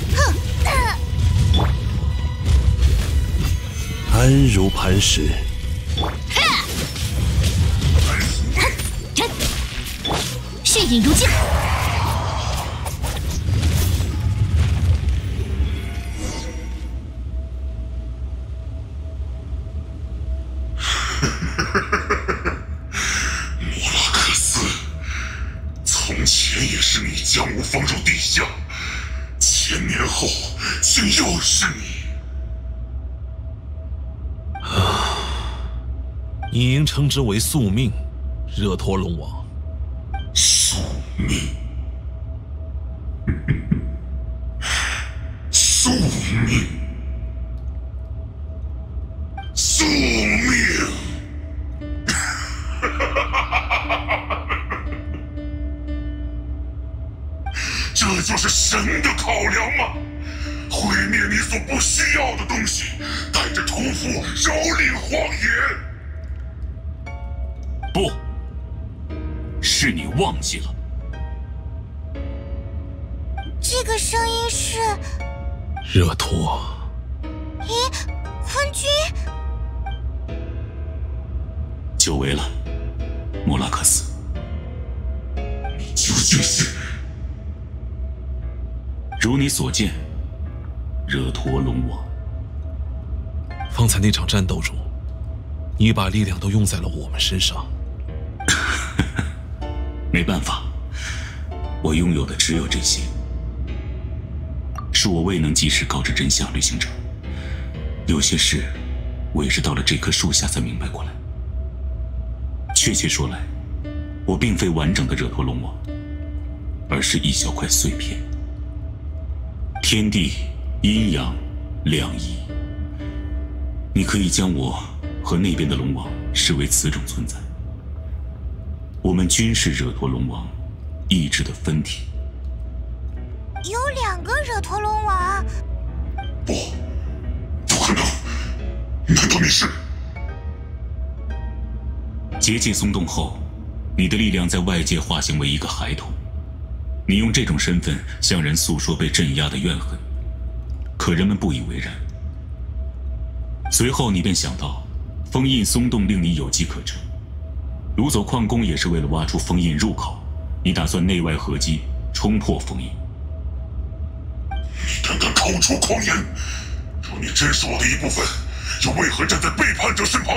安如磐石， 血影如剑， 前也是你将我放入地下，1000年后竟又是你。 你应称之为宿命，热陀龙王。 宿命，宿命，宿命。这就是神的考量吗？毁灭你所不需要的东西，带着屠夫蹂躏荒野。 不，是你忘记了。 这个声音是热陀。 咦，坤君？ 久违了，莫拉克斯。 你究竟是？ 如你所见，热陀龙王。 方才那场战斗中，你把力量都用在了我们身上。 没办法，我拥有的只有这些。是我未能及时告知真相，旅行者。有些事，我也是到了这棵树下才明白过来。确切说来，我并非完整的热陀龙王，而是一小块碎片。天地阴阳两仪，你可以将我和那边的龙王视为此种存在。我们均是热陀龙王意志的分体。 有2个热陀龙王？ 不可能！难道你是？ 结界松动后，你的力量在外界化形为一个孩童。你用这种身份向人诉说被镇压的怨恨，可人们不以为然。随后你便想到，封印松动令你有机可乘。掳走矿工也是为了挖出封印入口，你打算内外合击，冲破封印。 你胆敢口出狂言！若你真是我的一部分，又为何站在背叛者身旁？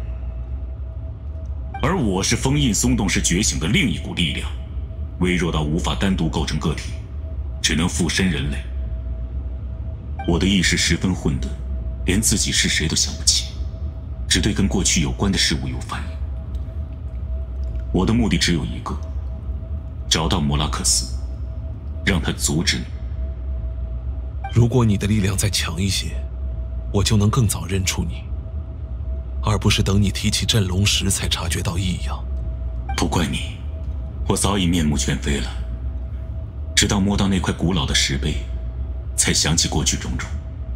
而我是封印松动时觉醒的另一股力量，微弱到无法单独构成个体，只能附身人类。我的意识十分混沌，连自己是谁都想不起，只对跟过去有关的事物有反应。我的目的只有一个，找到莫拉克斯，让他阻止你。 如果你的力量再强一些，我就能更早认出你，而不是等你提起镇龙时才察觉到异样。 不怪你，我早已面目全非了。直到摸到那块古老的石碑，才想起过去种种。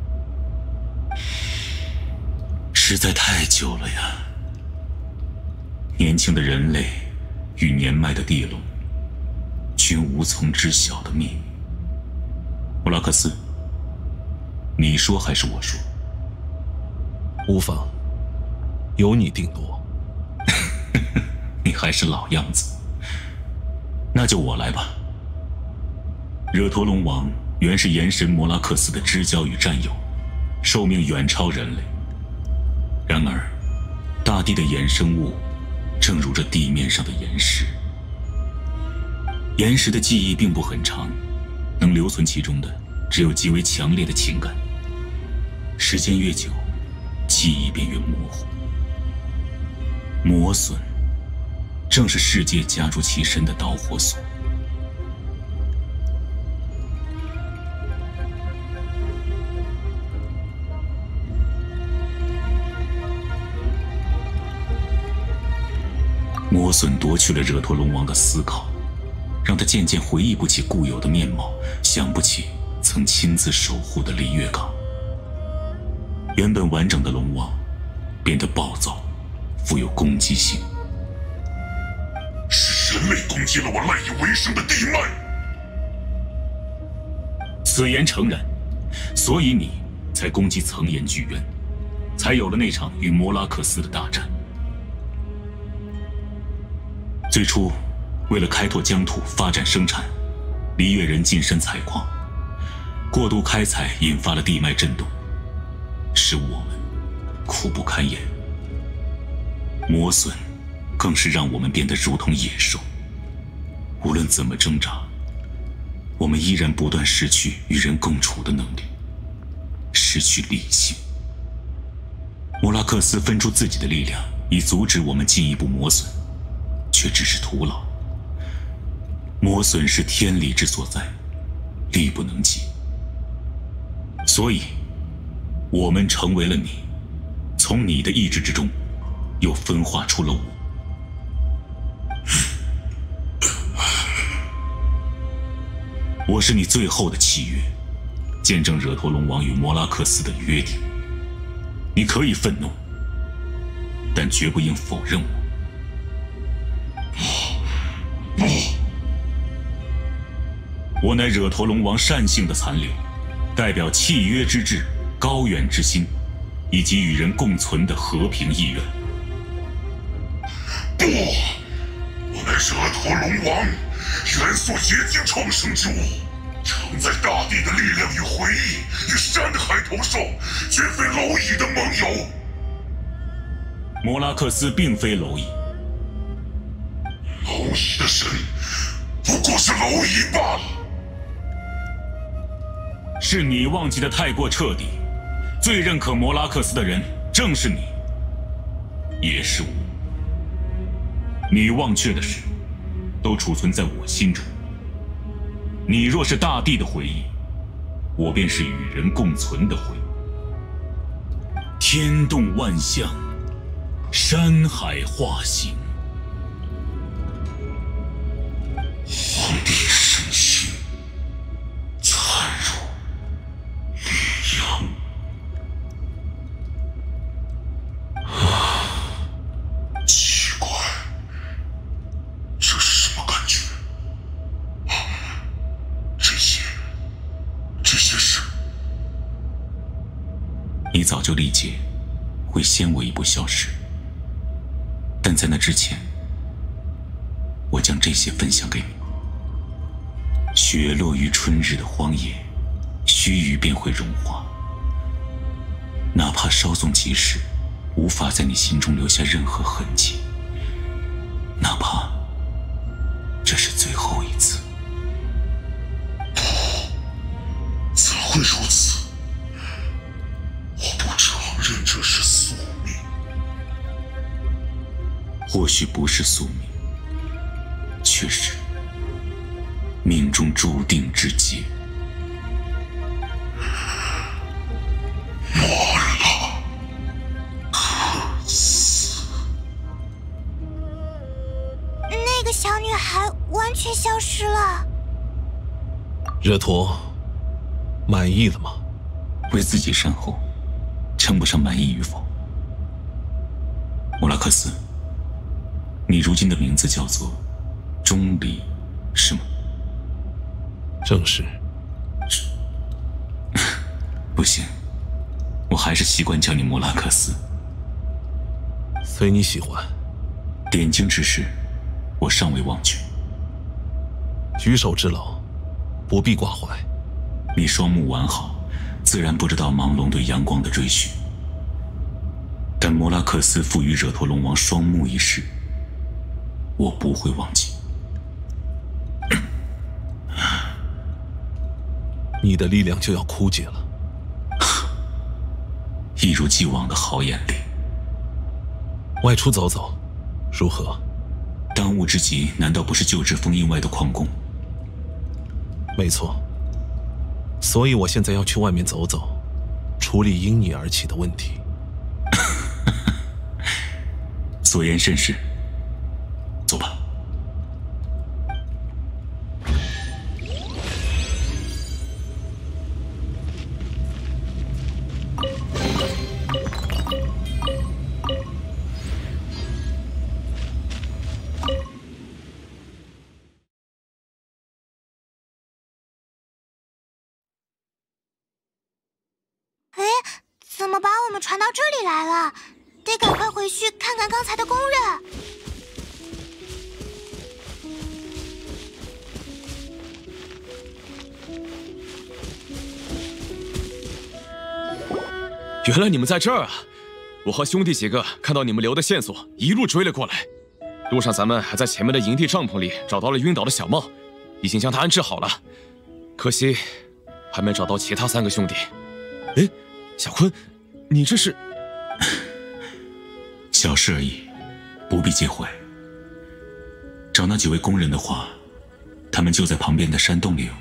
实在太久了呀。年轻的人类与年迈的地龙，均无从知晓的秘密。莫拉克斯，你说还是我说？ 无妨，由你定夺。 你还是老样子，那就我来吧。热陀龙王原是岩神莫拉克斯的知交与战友，寿命远超人类。然而，大地的衍生物正如这地面上的岩石，岩石的记忆并不很长，能留存其中的只有极为强烈的情感。时间越久，记忆便越模糊。磨损正是世界加诸其身的导火索。磨损夺去了热陀龙王的思考，让他渐渐回忆不起固有的面貌，想不起曾亲自守护的璃月港。原本完整的龙王变得暴躁，富有攻击性。 是人类攻击了我赖以为生的地脉。 此言诚然，所以你才攻击层岩巨渊，才有了那场与摩拉克斯的大战。最初，为了开拓疆土、发展生产，璃月人近身采矿，过度开采引发了地脉震动，使我们苦不堪言。磨损更是让我们变得如同野兽。 无论怎么挣扎，我们依然不断失去与人共处的能力，失去理性。莫拉克斯分出自己的力量，以阻止我们进一步磨损，却只是徒劳。磨损是天理之所在，力不能及。所以，我们成为了你，从你的意志之中，又分化出了我。我是你最后的契约，见证惹陀龙王与莫拉克斯的约定。你可以愤怒，但绝不应否认我。不，我乃惹陀龙王善性的残留，代表契约之志、高远之心，以及与人共存的和平意愿。 不，我乃惹陀龙王，元素结晶创生之物，承载大地的力量与回忆，与山海同寿，绝非蝼蚁的盟友。 莫拉克斯并非蝼蚁， 蝼蚁的神不过是蝼蚁罢了。 是你忘记的太过彻底，最认可莫拉克斯的人正是你，也是我。你忘却的事，都储存在我心中。你若是大地的回忆，我便是与人共存的回忆。天动万象，山海化形， 皇帝身心灿若绿阳。奇怪，这是什么感觉？这些事， 你早就理解，会先我一步消失。但在那之前，我将这些分享给你。雪落于春日的荒野，须臾便会融化。哪怕稍纵即逝，无法在你心中留下任何痕迹。哪怕这是最后一次。 怎会如此？我不承认这是宿命。 或许不是宿命，却是命中注定之劫。 莫拉克斯， 那个小女孩完全消失了。 惹陀，满意了吗？ 为自己身后，称不上满意与否。莫拉克斯，你如今的名字叫做钟离，是吗？ 正是。 不行，我还是习惯叫你莫拉克斯。 随你喜欢。 点睛之事，我尚未忘却。 举手之劳，不必挂怀。 你双目完好，自然不知道盲龙对阳光的追寻。但莫拉克斯赋予惹陀龙王双目一事，我不会忘记。 你的力量就要枯竭了。 一如既往的好眼力。 外出走走，如何？ 当务之急，难道不是救治封印外的矿工？ 没错。所以我现在要去外面走走，处理因你而起的问题。 所言甚是，走吧。 怎么把我们传到这里来了？得赶快回去看看刚才的工人。 原来你们在这儿啊！我和兄弟几个看到你们留的线索，一路追了过来。 路上咱们还在前面的营地帐篷里找到了晕倒的小茂，已经将他安置好了。可惜还没找到其他3个兄弟。哎，小坤，你这是？ 小事而已，不必介怀。找那几位工人的话，他们就在旁边的山洞里。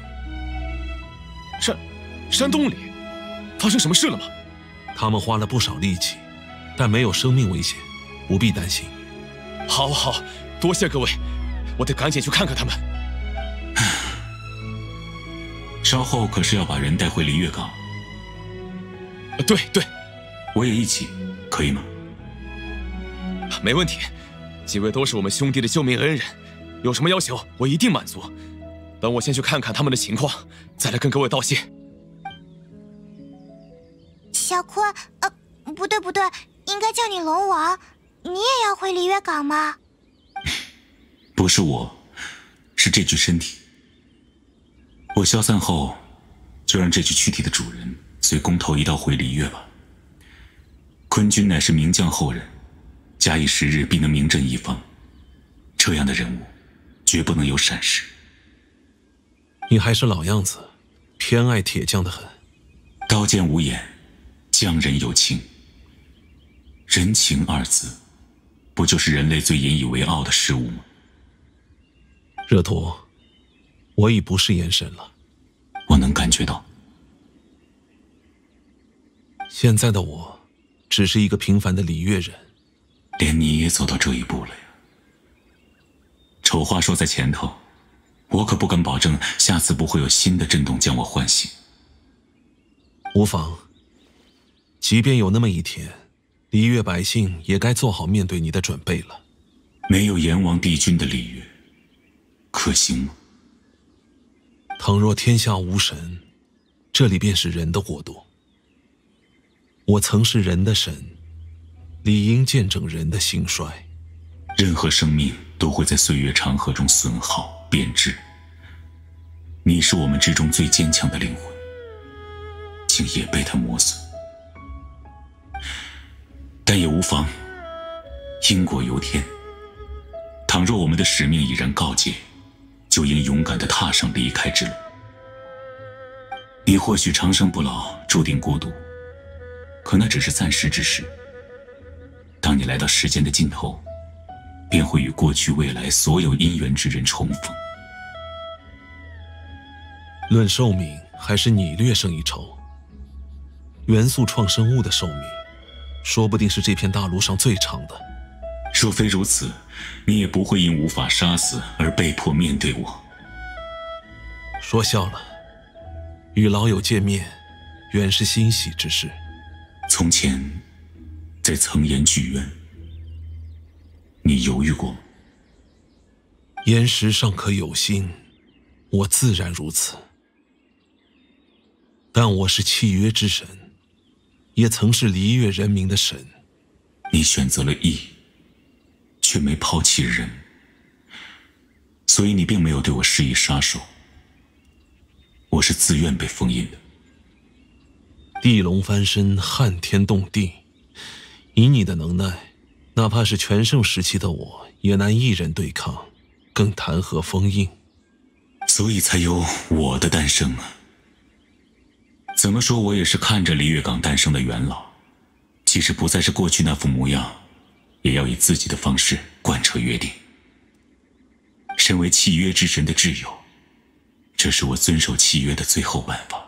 山洞里发生什么事了吗？ 他们花了不少力气，但没有生命危险，不必担心。 好，多谢各位，我得赶紧去看看他们。 稍后可是要把人带回璃月港。 对， 我也一起，可以吗？ 没问题，几位都是我们兄弟的救命恩人，有什么要求我一定满足。等我先去看看他们的情况，再来跟各位道谢。 小坤，不对，应该叫你龙王。你也要回璃月港吗？ 不是我，是这具身体。我消散后，就让这具躯体的主人随公头一道回璃月吧。坤君乃是名将后人，假以时日必能名震一方。这样的人物，绝不能有闪失。 你还是老样子，偏爱铁匠的很。 刀剑无眼，匠人有情。人情2字，不就是人类最引以为傲的事物吗？ 热陀，我已不是眼神了。 我能感觉到。 现在的我，只是一个平凡的璃月人。 连你也走到这一步了呀。丑话说在前头，我可不敢保证下次不会有新的震动将我唤醒。 无妨，即便有那么一天，璃月百姓也该做好面对你的准备了。 没有阎王帝君的璃月，可行吗？ 倘若天下无神，这里便是人的国度。我曾是人的神，理应见证人的兴衰。 任何生命都会在岁月长河中损耗变质。你是我们之中最坚强的灵魂，竟也被它磨损。但也无妨，因果由天。倘若我们的使命已然告捷，就应勇敢地踏上离开之路。你或许长生不老，注定孤独，可那只是暂时之事。当你来到时间的尽头，便会与过去未来所有因缘之人重逢。 论寿命，还是你略胜一筹。元素创生物的寿命，说不定是这片大陆上最长的。 若非如此，你也不会因无法杀死而被迫面对我。 说笑了，与老友见面，原是欣喜之事。 从前，在层岩剧院，你犹豫过吗？ 岩石尚可有心，我自然如此。但我是契约之神，也曾是璃月人民的神。 你选择了义，却没抛弃人，所以你并没有对我施以杀手。我是自愿被封印的。 地龙翻身，撼天动地。以你的能耐，哪怕是全盛时期的我，也难一人对抗，更谈何封印？ 所以才有我的诞生啊！怎么说，我也是看着璃月港诞生的元老，即使不再是过去那副模样，也要以自己的方式贯彻约定。身为契约之神的挚友，这是我遵守契约的最后办法。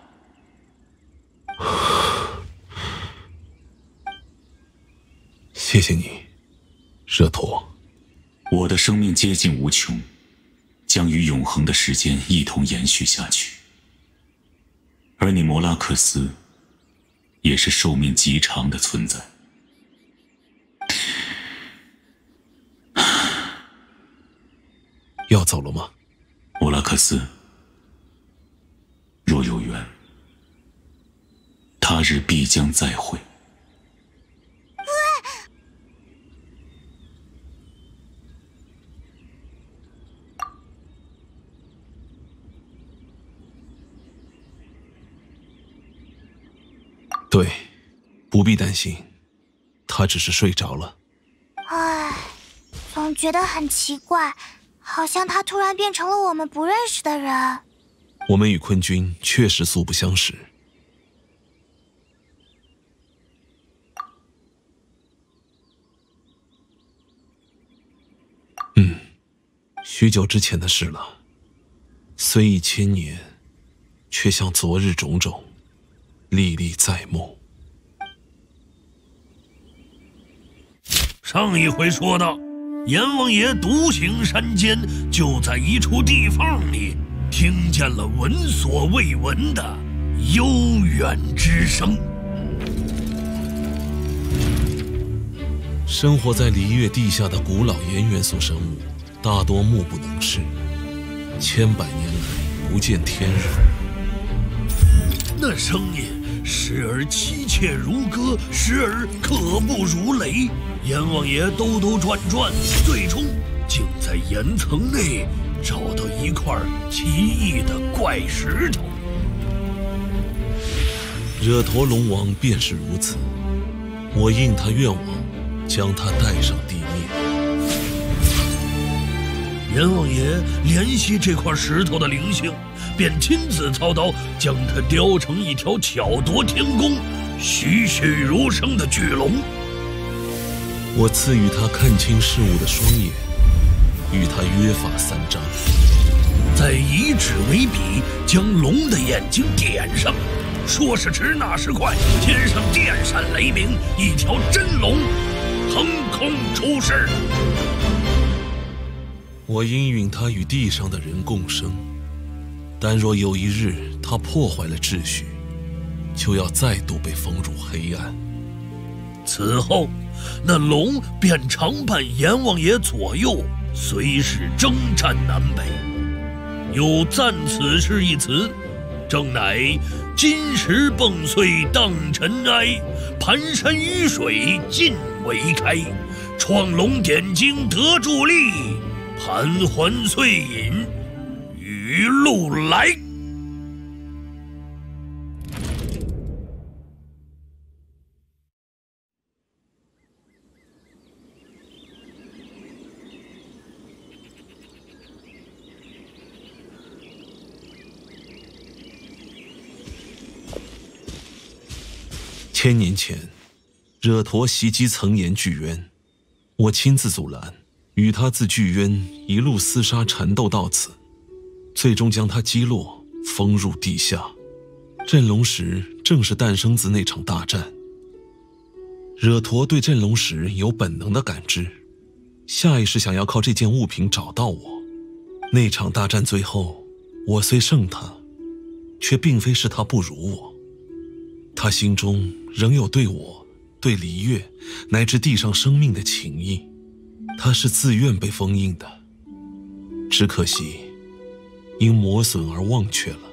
谢谢你，热陀。 我的生命接近无穷，将与永恒的时间一同延续下去。而你摩拉克斯，也是寿命极长的存在。 要走了吗？ 摩拉克斯，若有缘，他日必将再会。 对，不必担心，他只是睡着了。 唉，从总觉得很奇怪，好像他突然变成了我们不认识的人。 我们与坤君确实素不相识。许久之前的事了，虽已1000年，却像昨日种种，历历在目。 上一回说到，阎王爷独行山间，就在一处地缝里听见了闻所未闻的悠远之声。 生活在璃月地下的古老岩元素生物，大多目不能视，1000百年来不见天日。 那声音时而凄切如歌，时而可怖如雷。阎王爷兜兜转转，最终竟在岩层内找到一块奇异的怪石头。 惹陀龙王便是如此，我应他愿望，将他带上地面。 阎王爷怜惜这块石头的灵性，便亲自操刀将它雕成一条巧夺天工、栩栩如生的巨龙。 我赐予他看清事物的双眼，与他约法3章， 再以指为笔，将龙的眼睛点上。说时迟，那时快，天上电闪雷鸣，一条真龙腾空出世。 我应允他与地上的人共生，但若有一日他破坏了秩序，就要再度被封入黑暗。 此后，那龙便常伴阎王爷左右，随时征战南北。有暂此事一词，正乃金石迸碎荡尘埃，盘山淤水尽为开。创龙点睛得助力，盘桓碎饮雨露来。 1000年前，惹陀袭击层岩巨渊，我亲自阻拦，与他自巨渊一路厮杀缠斗到此，最终将他击落，封入地下。镇龙石正是诞生自那场大战。惹陀对镇龙石有本能的感知，下意识想要靠这件物品找到我。那场大战最后，我虽胜他，却并非是他不如我。他心中仍有对我、对璃月乃至地上生命的情谊，他是自愿被封印的，只可惜因磨损而忘却了。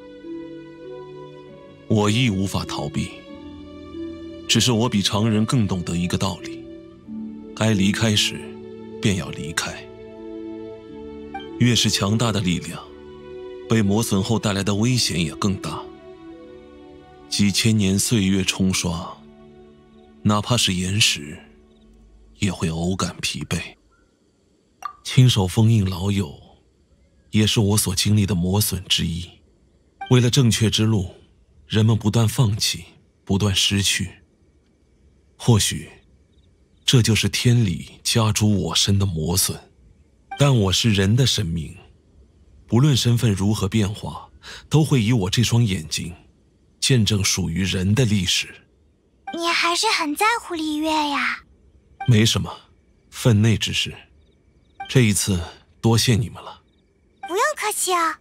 我亦无法逃避，只是我比常人更懂得一个道理：该离开时便要离开。越是强大的力量，被磨损后带来的危险也更大。几千年岁月冲刷，哪怕是岩石，也会偶感疲惫。亲手封印老友，也是我所经历的磨损之一。为了正确之路，人们不断放弃，不断失去。或许，这就是天理加诸我身的磨损。但我是人的生命，不论身份如何变化，都会以我这双眼睛见证属于人的历史。 你还是很在乎璃月呀。 没什么，分内之事。这一次多谢你们了。 不用客气啊。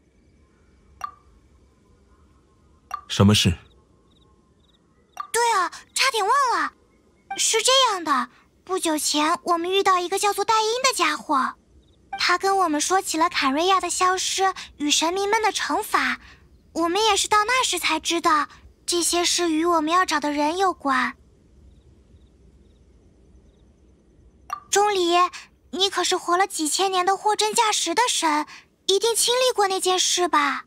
什么事？ 对啊，差点忘了。是这样的，不久前我们遇到一个叫做戴因的家伙，他跟我们说起了坎瑞亚的消失与神明们的惩罚。我们也是到那时才知道，这些事与我们要找的人有关。钟离，你可是活了几千年的货真价实的神，一定经历过那件事吧？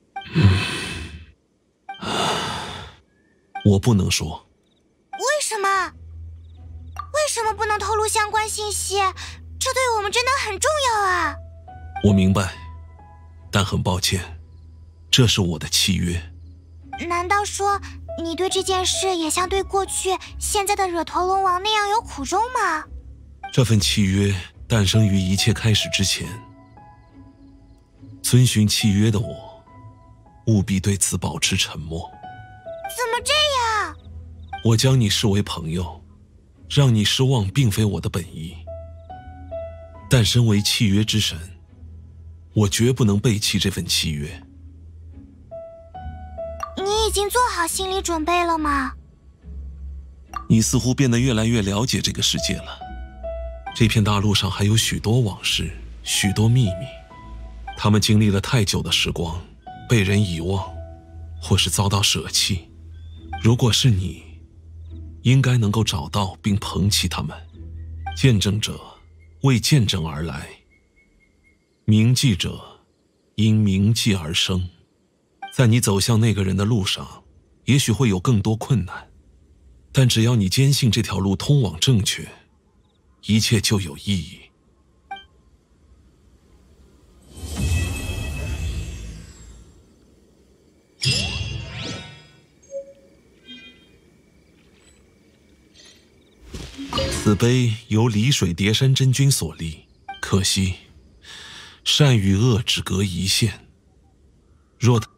我不能说。 为什么？为什么不能透露相关信息？ 这对我们真的很重要啊！ 我明白，但很抱歉，这是我的契约。 难道说你对这件事也像对过去现在的惹驼龙王那样有苦衷吗？ 这份契约诞生于一切开始之前。遵循契约的我，务必对此保持沉默。 怎么这样？ 我将你视为朋友，让你失望并非我的本意。但身为契约之神，我绝不能背弃这份契约。 你已经做好心理准备了吗？ 你似乎变得越来越了解这个世界了。这片大陆上还有许多往事，许多秘密，他们经历了太久的时光，被人遗忘，或是遭到舍弃。如果是你，应该能够找到并捧起他们。见证者为见证而来，铭记者因铭记而生。在你走向那个人的路上，也许会有更多困难，但只要你坚信这条路通往正确，一切就有意义。此碑由离水叠山真君所立，可惜善与恶只隔一线。若他